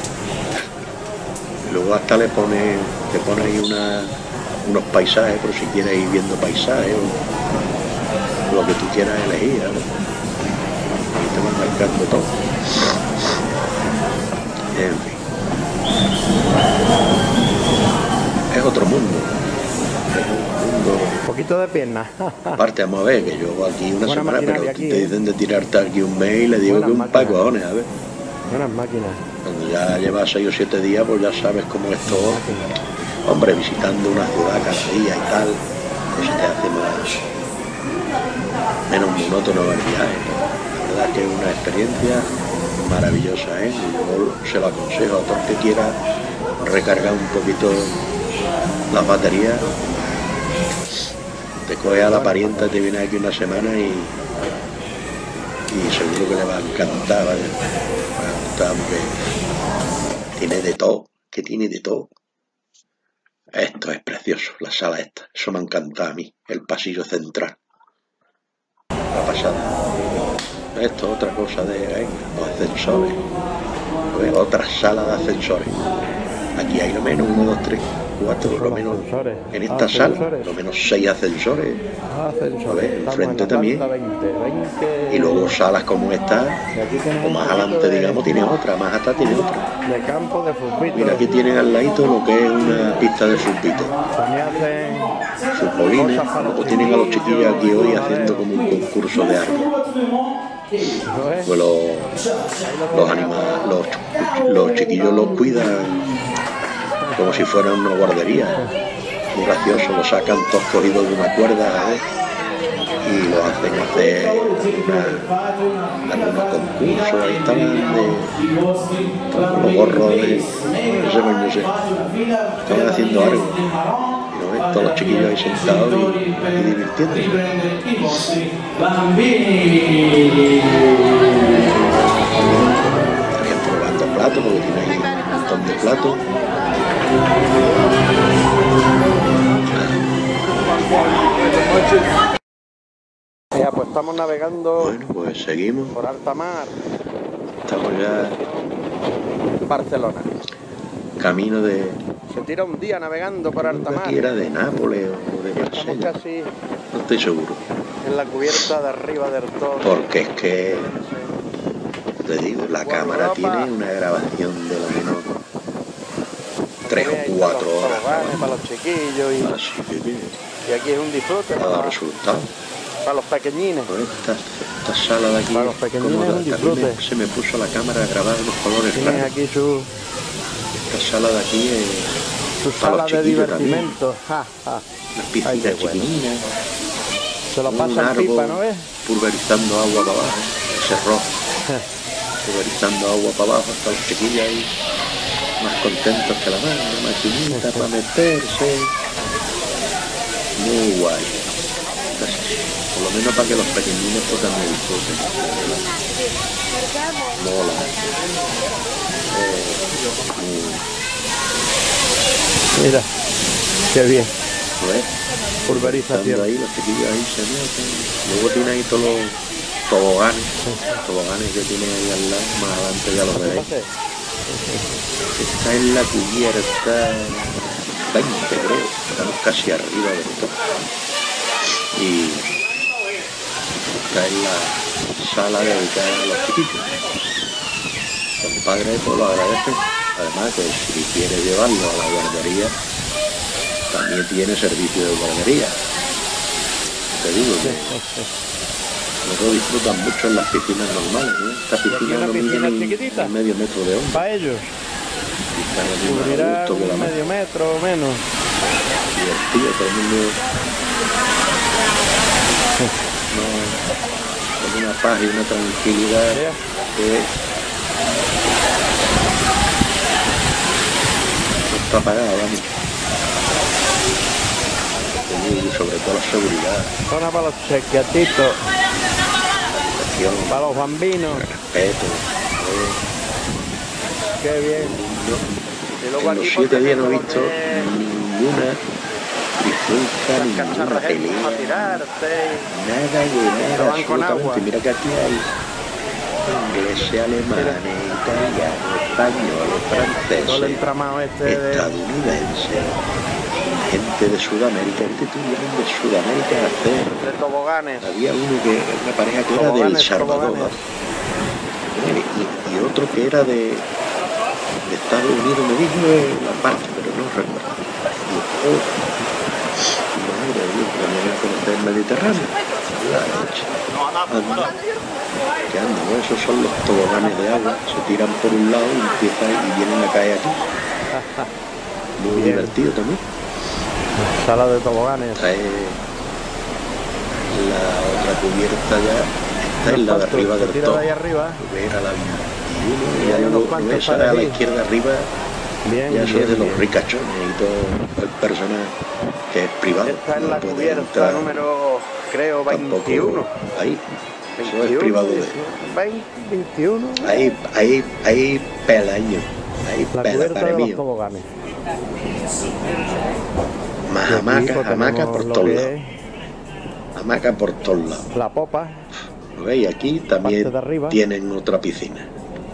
Y luego hasta le pone, te pone ahí una... unos paisajes, por si quieres ir viendo paisajes o lo que tú quieras elegir, ¿vale? Ahí te van marcando todo. En fin, es otro mundo. mundo. Un poquito de pierna. Aparte, vamos a ver, que yo aquí una Buena semana, pero maquinaria te aquí, ¿eh? dicen de tirarte aquí un mail y le digo Buenas que un máquinas. pa' cojones, a ver. Buenas máquinas. Cuando ya llevas seis o siete días, pues ya sabes cómo es todo. Hombre, visitando una ciudad cada día y tal, pues se te hace más, menos monótono el viaje. La verdad es que es una experiencia maravillosa, ¿eh? Y yo se lo aconsejo a todo el que quiera recargar un poquito las baterías. Te coge a la parienta, te viene aquí una semana y, y seguro que le va a encantar, ¿vale? Le va a gustar porque tiene de todo, que tiene de todo. Esto es precioso, la sala esta, eso me ha encantado a mí, el pasillo central. La pasada. Esto es otra cosa de ¿eh? los ascensores. Pues otra sala de ascensores. Aquí hay lo menos uno, dos, tres, cuatro, lo menos Ascensores. en esta sala, Ascensores. lo menos seis ascensores. Ascensores. A ver, Estamos enfrente en la también. planta veinte, veinte. Y luego salas como esta, Y aquí tenemos o un más poquito adelante, de- digamos, tiene otra, más atrás tiene otra. De campo de fútbol. Mira, aquí tienen al ladito lo que es una pista de fútbol. También hacen Futbolines, cosas para pues tienen a los chiquillos aquí hoy haciendo como un concurso de algo. ¿no es? Pues los, los, anima- los, los chiquillos los cuidan como si fueran una guardería. Muy gracioso, los sacan todos cogidos de una cuerda, ¿eh? Y los hacen hacer una- algunos concursos. Ahí estaban de con los gorros de no sé, no sé, estaban haciendo algo. Y lo ven todos los chiquillos ahí sentados y, y divirtiéndose. También probando platos, porque tiene ahí un montón de platos. Ya, pues estamos navegando Bueno, pues seguimos. por alta mar, Estamos ya Barcelona. camino de. Se tira un día navegando por alta mar. Aquí era de Nápoles o de Estamos Marsella. casi No estoy seguro. en la cubierta de arriba del todo. Porque es que, te digo, la cámara tiene una grabación de lo menos tres o cuatro horas. Para los chiquillos y, Así que, que y aquí es un disfrute ha para, dado resultado. para los pequeñines. Pues esta, esta sala de aquí, Para los pequeñines como es un a mí disfrute. me- se me puso la cámara a grabar los colores Tienen raros. aquí su, Esta sala de aquí es su para sala los de chiquillos también. divertimento. Ja, ja. Las Ay, piscinas qué bueno. chiquitinas. Se lo Un pasan árbol pipa, ¿no ves? pulverizando agua para abajo, ese rojo, pulverizando agua para abajo, hasta los chiquillos ahí más contentos que la mano, una maquinita para meterse, muy guay. Por lo menos para que los pequeñines pues también disfruten. Mola. Eh, muy- Mira, qué bien. pues, Pulverización. estando ahí, los chiquillos ahí se meten. Luego tiene ahí todos los toboganes, toboganes que tiene ahí al lado, más adelante ya los veréis. Está en la cubierta veinte, creo. Estamos casi arriba de todo. Y está en la sala dedicada a los chiquillos. Los padres pues lo agradecen. Además que si quiere llevarlo a la guardería, también tiene servicio de guardería. Te digo que luego disfrutan mucho en las piscinas normales, ¿no? Esta piscina una no mide piscina ni chiquitita? medio metro de honda. Para ellos, Y están allí más a cubrirá gusto que la un mar. medio metro o menos. Divertido, todo el mundo. No, con una paz y una tranquilidad Mira. que no está pagada, vamos. Y sobre todo la seguridad, Zona para los chequeatitos, la atención, para los bambinos. el respeto. ¿sabes? Qué bien. No, Y luego en los aquí siete porque días no he todo lo visto que es ninguna trifulca, las ninguna cacharras esas pelea. para tirarte. Nada de Pero nada, van con agua. absolutamente. Mira que aquí hay ingleses, alemanes, italianos, españoles, Todo el franceses, entramado este de... estadounidenses, gente de Sudamérica. Este tú vienen de Sudamérica a hacer. de toboganes. Había uno que era una pareja que era de El Toboganes, Salvador, toboganes. ¿no? y, y otro que era de, de Estados Unidos, me dijo la parte, pero no recuerdo. Y, oh, te digo, también es conocer el Mediterráneo. La leche. Anda. Que anda, ¿no? Esos son los toboganes de agua, se tiran por un lado y empiezan y vienen a caer aquí. Muy Bien. divertido también. Sala de toboganes. Esta es la otra cubierta ya, esta es la de arriba Se del tira todo. de ahí arriba. Ver a la veintiuno y Y hay hay unos uno, cuantos esa para a la allí. izquierda arriba, Bien, ya eso bien, es de los bien. ricachones y todo el personal que es privado. Esta es no la puede cubierta entrar número, creo, tampoco veintiuno. ahí. Eso es veintiuno, privado de. veinte, veintiuno. Ahí, ahí, ahí pelaño. Ahí La pela, cubierta para de los mío. toboganes. Más Y aquí, hamaca, pues, hamaca tenemos por lo todos que lados. es Hamaca por todos lados. la popa. ¿Lo veis? Aquí también Parte de arriba. tienen otra piscina.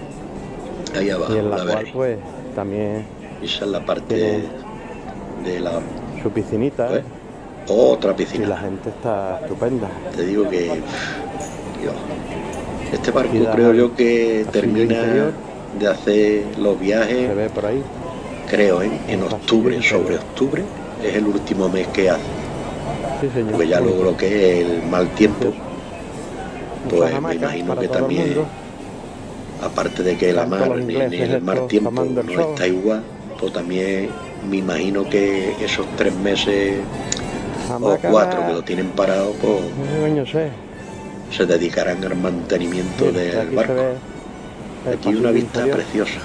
Ahí abajo, Y en la la cual, veréis. pues, también Esa es la parte tiene de la su piscinita. pues, ¿eh? otra Y la piscina. gente está estupenda. Te digo que Dios, este barco Y da creo al yo que pasillo termina interior. de hacer los Se viajes, ve por ahí. creo, ¿eh? en pasillo octubre, interior. sobre octubre es el último mes que hace, Sí, señor. porque ya luego lo que es el mal tiempo, Muchas pues me hamacas imagino para que todo el también, mundo. aparte de que la Tanto mar los ni, ingleses ni el mal estos tiempo tomando el no sol. está igual, pues también me imagino que esos tres meses o Hamacas, cuatro que lo tienen parado, pues no sé, coño sé. se dedicarán al mantenimiento Mira, del aquí se barco. ve el Aquí una pasillo vista interior. preciosa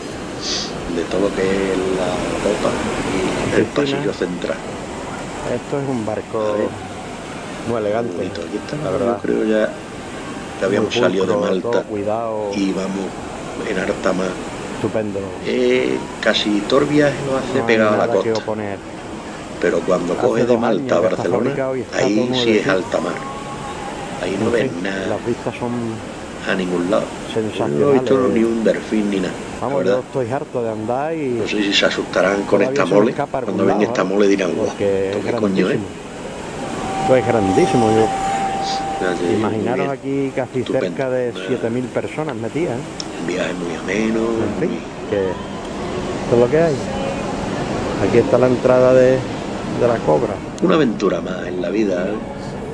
de todo lo que es la popa y el Piscina. pasillo central. Esto es un A barco ver. muy elegante. Bonito. Aquí está, la verdad. yo creo ya que habíamos Muy salido de pulcro, Malta todo cuidado, y vamos en harta mar. estupendo. Eh, casi todo el viaje lo hace No hay pegado a la nada que costa, oponer. pero cuando Hace coge de dos Malta a años que está Barcelona, fabricado y está ahí todo sí es nuevecito. alta mar. Ahí no En ves fin, nada Las vistas son a ningún lado. No he sensacionales. visto ni un delfín ni nada. la Vamos, yo verdad. estoy harto de andar y No sé si se asustarán con todavía esta se me mole. escapa algún Cuando ven lado, esta ¿eh? mole dirán, guau, porque ¿esto es qué coño es? grandísimo. Esto es grandísimo. Yo, Fíjate, muy imaginaros bien. aquí casi Estupendo. cerca de Una- siete mil personas metidas. ¿eh? Un viaje muy ameno. En fin, muy- que esto es lo que hay. Aquí está la entrada de, de la Cobra. Una aventura más en la vida. ¿eh?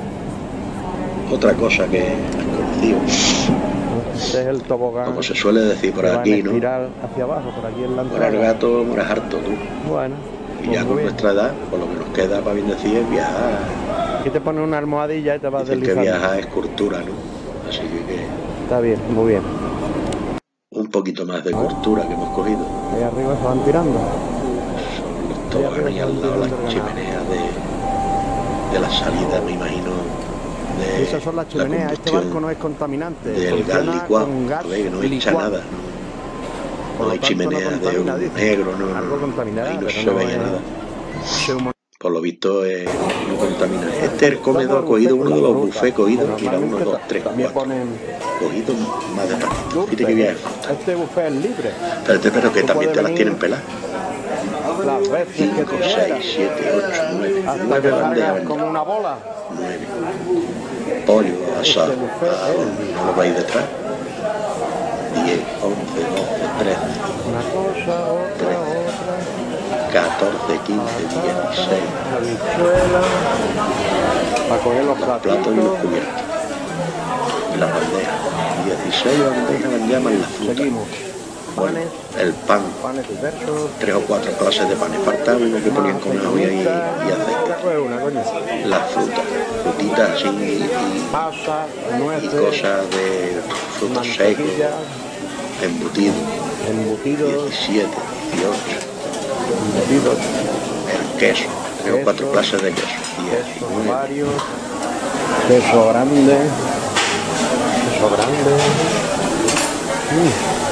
Otra cosa que has conocido. Este es el tobogán. Como se suele decir por que va en aquí, ¿no? espiral hacia abajo, por aquí en la Morar entrada. gato, moras harto tú. Bueno, Y pues ya muy con bien. nuestra edad, por lo que nos queda para bien decir es viajar. Aquí te pones una almohadilla y te vas Dicen que deslizando. viajar es cultura, ¿no? Así que, que Está bien, muy bien. un poquito más de cultura que hemos cogido. Ahí arriba se van tirando. Son los toboganes y al lado las chimeneas de, de la salida, me imagino. De Y esas son las la chimeneas. Este combustión barco no es contaminante. del gas Funciona licuado. con gas A ver, que no echa licuado. nada. Por No, lo no hay tanto, chimenea no de contamina, un dice. negro, no, no, Algo no. contaminará, Ahí no pero se no veía es- nada. se humo- Por lo visto eh, no contamina. Este el comedor ha cogido uno de los buffets cogidos. Mira, uno, dos, tres, También cuatro. ponen Cogido más de patito. dulces. Fíjate que bien. Este buffet es libre. Espérate, pero que Tú también puedes te las venir tienen peladas. las veces que cinco, tú seis, quieras. siete, ocho, nueve. Hasta nueve que bandejas. salgas como una bola. nueve. Pollo asado. Este buffet Ah, es- no lo veis detrás. diez, once, doce, trece, Una cosa, otra, otra. catorce, quince, dieciséis. Habichuela. Para coger los Los platos y los platitos. cubiertos. Y las bandejas. dieciséis bandejas las llaman las frutas. Seguimos. Bueno, Panes, el pan. panes diversos. Tres o cuatro clases de panes. Faltaba uno que ponían con ajo y, y aceite. Coge una, coño. Las frutas. Frutitas así y, Pasas, y nueces, cosas de frutos secos. mantequilla, Embutidos. embutidos, diecisiete, dieciocho. embutidos, El queso. Tres o cuatro Queso. clases de queso. quesos diecinueve. varios, queso grande, queso grande. Mm.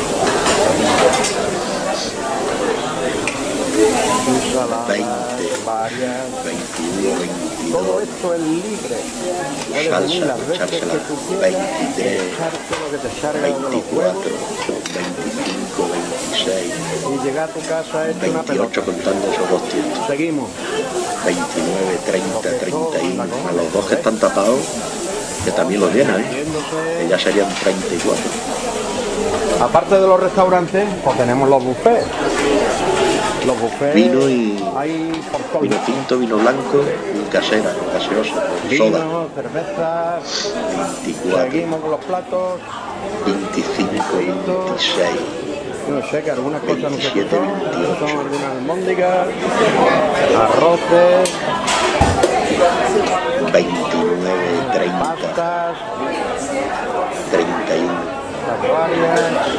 Ensaladas veinte. varias. veintiuno, veintidós. Todo esto es libre. Puedes venir Salsa, las veces que echársela. tú quieras, veintitrés. echarte lo que te salga de los huevos veinticuatro, veinticinco, veintiséis, y llegar a tu casa hecho una pelota. veintiocho contando esos dos tiempos. Seguimos. veintinueve, treinta, treinta y uno. A los dos que están tapados, que también los llenan, ¿eh? Que ya serían treinta y cuatro. Aparte de los restaurantes, pues tenemos los buffets. Los buffets Vino y hay por todos vino lados. tinto, vino blanco y casera, gaseosa, con soda. Vino, cerveza. veinticuatro, Seguimos con los platos. veinticinco, veintiséis, No sé, que algunas cosas no se veintisiete, quitó. veintiocho. Son algunas almóndigas, arroces, veintinueve, treinta, pastas, treinta y uno, las varias.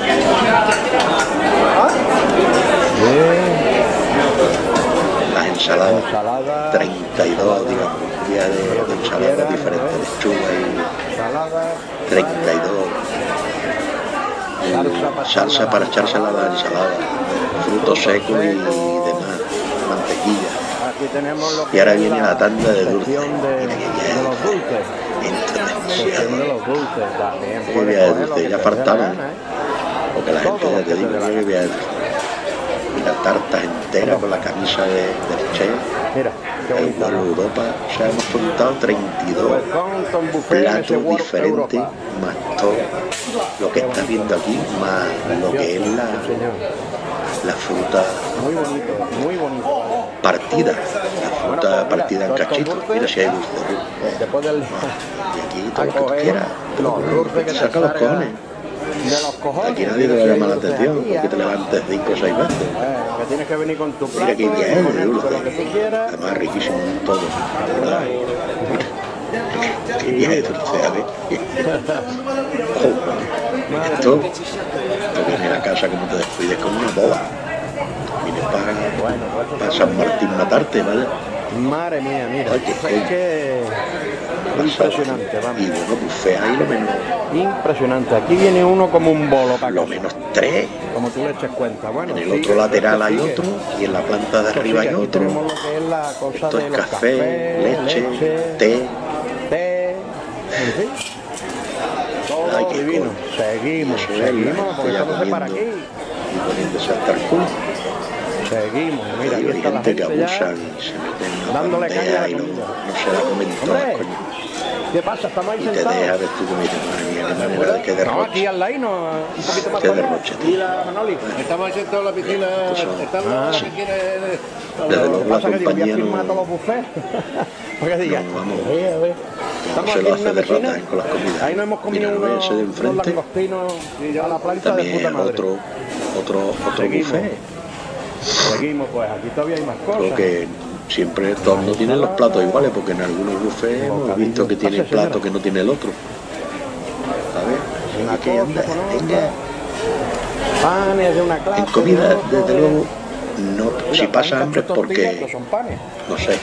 Bien, las ensaladas, ensalada, treinta y dos, digamos, día de, de ensaladas diferentes, lechuga y ensalada, treinta y dos. salsa para, Salsa para echársela a la ensalada, frutos secos y demás, mantequilla. Aquí tenemos lo que Y ahora es viene la tanda de dulces. sección de, Mira que de los dulces. entra Sección de demasiado. los dulces también. Qué puedes día de coger lo dulce, que ya te dé la faltaba. gana, ¿eh? Porque la gente, Todo ya lo te que digo, te dé la mira que viaje. Mira, tartas enteras con la camisa de, del Che, Mira, qué el bonito. vuelo Europa. O sea, hemos contado treinta y dos Welcome Buffet ese platos World diferentes, Europa. más todo lo que estás viendo aquí, más lo que es la, Sí, señor. la fruta Muy bonito, muy bonito. partida, la fruta partida en cachitos. Mira si hay dulce. Oh, Después del y aquí a todo lo que tú coger quieras, todo los lo dulces que que te te saca los salgan cojones. de los cojones. Aquí nadie te va a llamar la atención, porque te levantes cinco o seis veces. Eh, que tienes que venir con tu Mira plato, qué bien de ponerte dulce. lo que tú quieras. Además riquísimo todo. ¿Verdad? Qué bien de dulce, a ver. Oh, esto, esto viene a casa como te descuides como una boda. Vienes para, para San Martín matarte, ¿vale? Madre mía, mira, Oye, es que impresionante, vamos. Y bueno, buffet ahí lo menos, Impresionante. Aquí viene uno como un bolo para lo casa, menos tres. como tú le eches cuenta. Bueno, En el sigue, otro lateral hay sigue. otro y en la planta de Esto arriba sigue. hay Aquí otro. tenemos lo que es la cosa Esto de es los café, cafés, leche, té. té, en fin. Todo Ay, qué divino. coño. Seguimos, Eso es la seguimos, gente porque ya estamos de para aquí. comiendo y poniéndose hasta el culo. Seguimos, mira, aquí Hay está la gente que gente ya. abusan y se meten en una dándole caña a bandeja la y no, comida. no se la comen todas, Hombre, coño. ¿qué pasa? Estamos ahí Y te sentados. deja ver tú como dices, madre mía, qué manera de que No, aquí derroche. al lado, no, un poquito más Qué para allá. derroche, Y tío. la Manoli. Estamos sentados en la piscina. Pues son- Estamos Ah. si quieres. Desde Lo luego que la pasa es que digo, voy a compañía firmar no, todos los buffets. Porque diga, No, vamos. eh, a ver. no Estamos se aquí lo en hace una de piscina. ratas con las comidas. Ahí nos hemos comido Mira, unos, ese de unos enfrente langostinos a la plancha de puta también madre. otro, otro, otro Seguimos. buffet. Seguimos, pues aquí todavía hay más cosas. Porque siempre todos no tienen los platos iguales, porque en algunos buffets hemos visto que tiene el plato que no tiene el otro. ¿Sabes? Una Y que anda, cosa con otra. venga. Panes de una clase. En comida, de otro, desde de- luego, no, Mira, si panes pasa que hambre es son tortillas, porque, que son panes. no sé,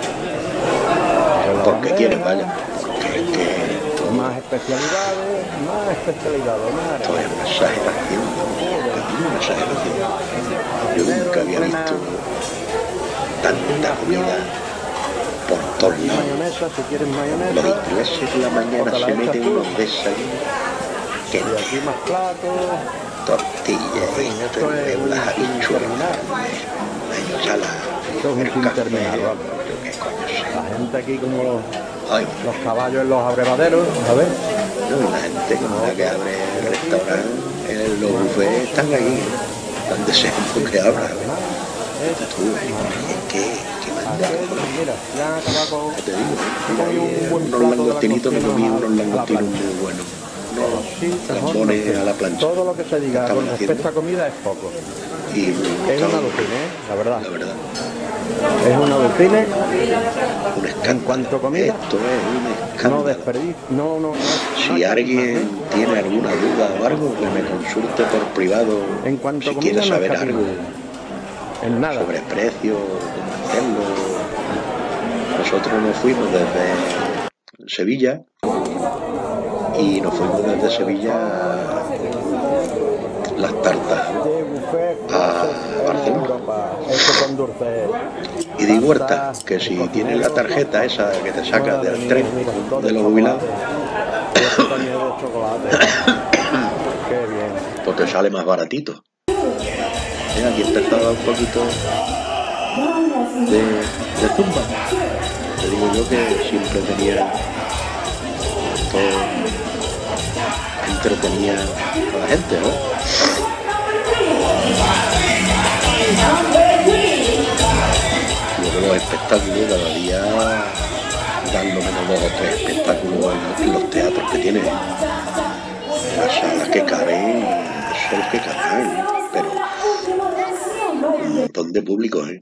La porque bandeja, quieres, vaya. Porque es que todo, Más especialidades, más especialidades, madre. todo es una exageración, es una exageración. Yo nunca había visto tanta comida por todos lados. Mayonesa, si quieres Los mayonesa. ingleses en la mañana se meten unos desayunos que Y aquí más platos. tortillas, fin, esto esto es es un las habichuelas, terminar. la ensalada, Esto es un el sin café, terminar, vamos. yo qué coño sé. La gente aquí como los, Ay, los caballos en los abrevaderos, a ver. no, la gente como la que abre el restaurante, eh, los buffets están ahí, están deseando que abra. Tú, es que, que manda, Aquello, mira, ya han acabado con te digo, comí un mira, buen unos plato de langostinitos, me comí langostinos unos a la langostinos plancha. muy buenos, Sí, unos mejor lambones no. a la plancha. Todo lo que se diga Estaban con respecto haciendo. a comida es poco. Y Es una alucine, ¿eh? La verdad. la verdad, Es una alucine. un escándalo. En cuanto a comida, Esto es un No escándalo. desperdicio. No, no, no. Si no hay alguien tiene alguna duda o algo, que me consulte por privado. En cuanto a si comida, quiere no saber escatima. algo en nada. sobre precio, cómo hacerlo. Nosotros nos fuimos desde Sevilla y nos fuimos desde Sevilla las tartas De buffet, a en Barcelona. Europa, hecho con dulce. Y di huerta, que si tienes la tarjeta esa que te sacas del tren de los jubilados, Y este también es de chocolate. Qué bien. pues te sale más baratito. Mira, aquí empezaba un poquito de, de zumba. Te digo yo que siempre tenía todo entretenía a la gente, ¿no? luego los espectáculos, cada día dan lo menos dos o tres espectáculos en, en los teatros que tienen. Las salas que caben son los que caben, pero un montón de público, ¿eh?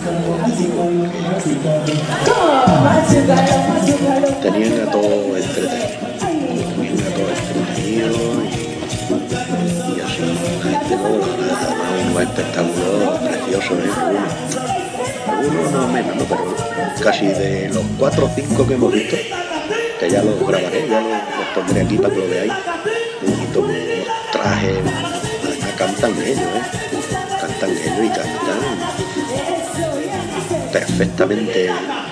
Tenían a todo entretenido, tenían a todo entretenido y, y así la gente luego da unos espectáculos preciosos, ¿eh? Algunos, algunos no menos, ¿no? Pero casi de los cuatro o cinco que hemos visto, que ya los grabaré, ya los, los pondré aquí para que lo veáis, un poquito con los trajes, además cantan ellos, ¿eh? Cantan ellos y cantan perfectamente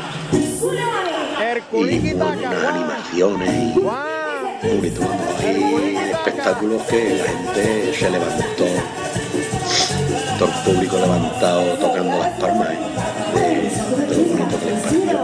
y con unas animaciones y bonito, hay espectáculos que la gente se levantó, todo el público levantado tocando las palmas, ¿eh? de, de lo bonito que les pareció.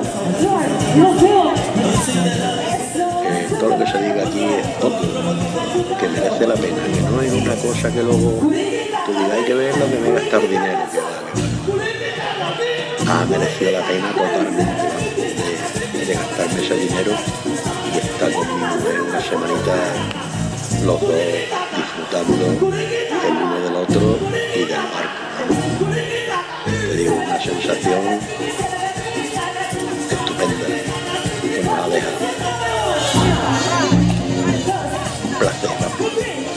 Eh, todo lo que se diga aquí es poco, que merece la pena, que no es una cosa que luego tú digas hay que verlo, que me gastar dinero, que va, que va. Ha merecido la pena totalmente de, de gastarme ese dinero y estar con mi mujer una semanita, los dos disfrutando el uno del otro y del barco. Te digo, una sensación estupenda que nos ha dejado. Un placer, vamos.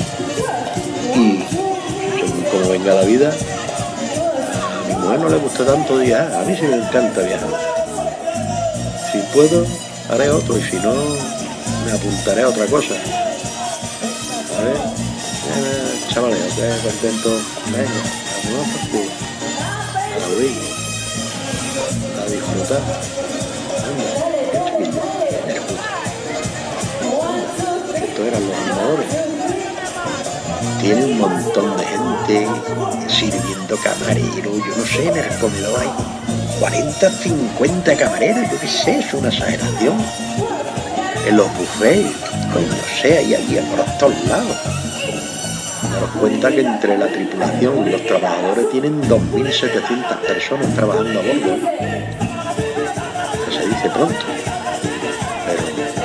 Y según como venga la vida, a mi mujer no le gusta tanto viajar, a mí sí me encanta viajar. Si puedo, haré otro y si no, me apuntaré a otra cosa. A ver, eh, chavales, ustedes contentos, venga, vamos a partir, a la orilla, a disfrutar. Anda, qué chiquillo, escucha. Estos eran los animadores. Tiene un montón de gente sirviendo camareros, yo no sé, en el comedor hay cuarenta, cincuenta camareros, yo qué sé, es una exageración. En los buffets, coño, no sé, hay alguien por todos lados. Daros cuenta que entre la tripulación y los trabajadores tienen dos mil setecientas personas trabajando a bordo. Que se dice pronto. Pero,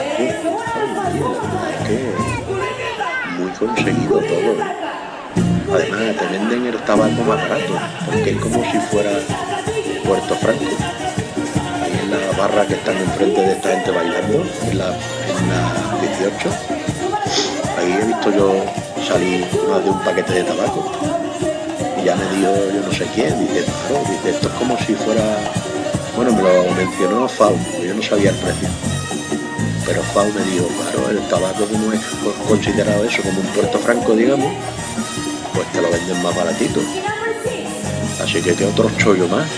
es que muy conseguido todo. Además, te venden el tabaco más barato, porque es como si fuera Puerto Franco. Ahí en la barra que están enfrente de esta gente bailando, en la, en la dieciocho, ahí he visto yo salir más de un paquete de tabaco. Y ya me dio yo no sé quién, dice, claro, dice, esto es como si fuera, bueno, me lo mencionó Fau, yo no sabía el precio. Pero Fau me dijo, claro, el tabaco como es considerado eso, como un Puerto Franco, digamos, pues te lo venden más baratito. Así que que otro chollo más.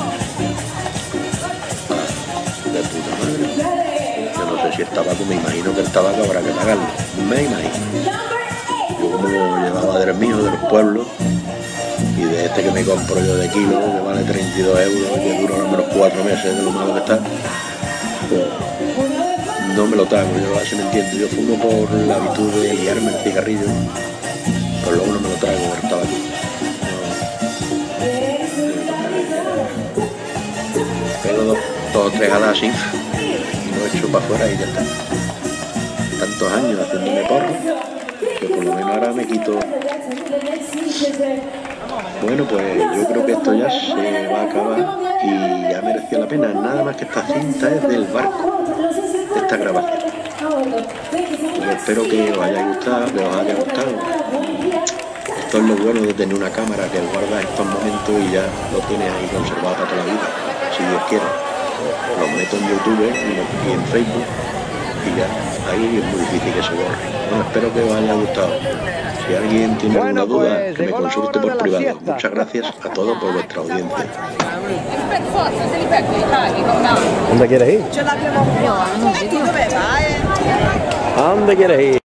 Ah, de puta madre. Yo no sé si el tabaco, me imagino que el tabaco habrá que pagarlo. Me imagino. Yo como lo llevaba del mío, del pueblo, y de este que me compro yo de kilo, que vale treinta y dos euros, que dura al menos cuatro meses de lo malo que está, pues no me lo trago, yo así me entiendo. Yo fumo por la habitud de liarme el cigarrillo, pero luego no me lo traigo del tabaco. Pego dos, dos o tres galas así y lo echo para afuera y ya está. Tantos años haciéndome porro que por lo menos ahora me quito. Bueno, pues yo creo que esto ya se va a acabar y ya mereció la pena. Nada más que esta cinta es del barco, de esta grabación. Pues espero que os haya gustado, que os haya gustado. Esto es lo bueno de tener una cámara que guarda estos momentos y ya lo tienes ahí conservado para toda la vida, si Dios quiere. Lo meto en YouTube y en Facebook y ya, ahí es muy difícil que se borre. Bueno, espero que os haya gustado. Si alguien tiene bueno, alguna duda, pues, que me consulte por privado. Muchas gracias a todos por vuestra audiencia. ¿Dónde quieres ir? ¿A dónde quieres ir?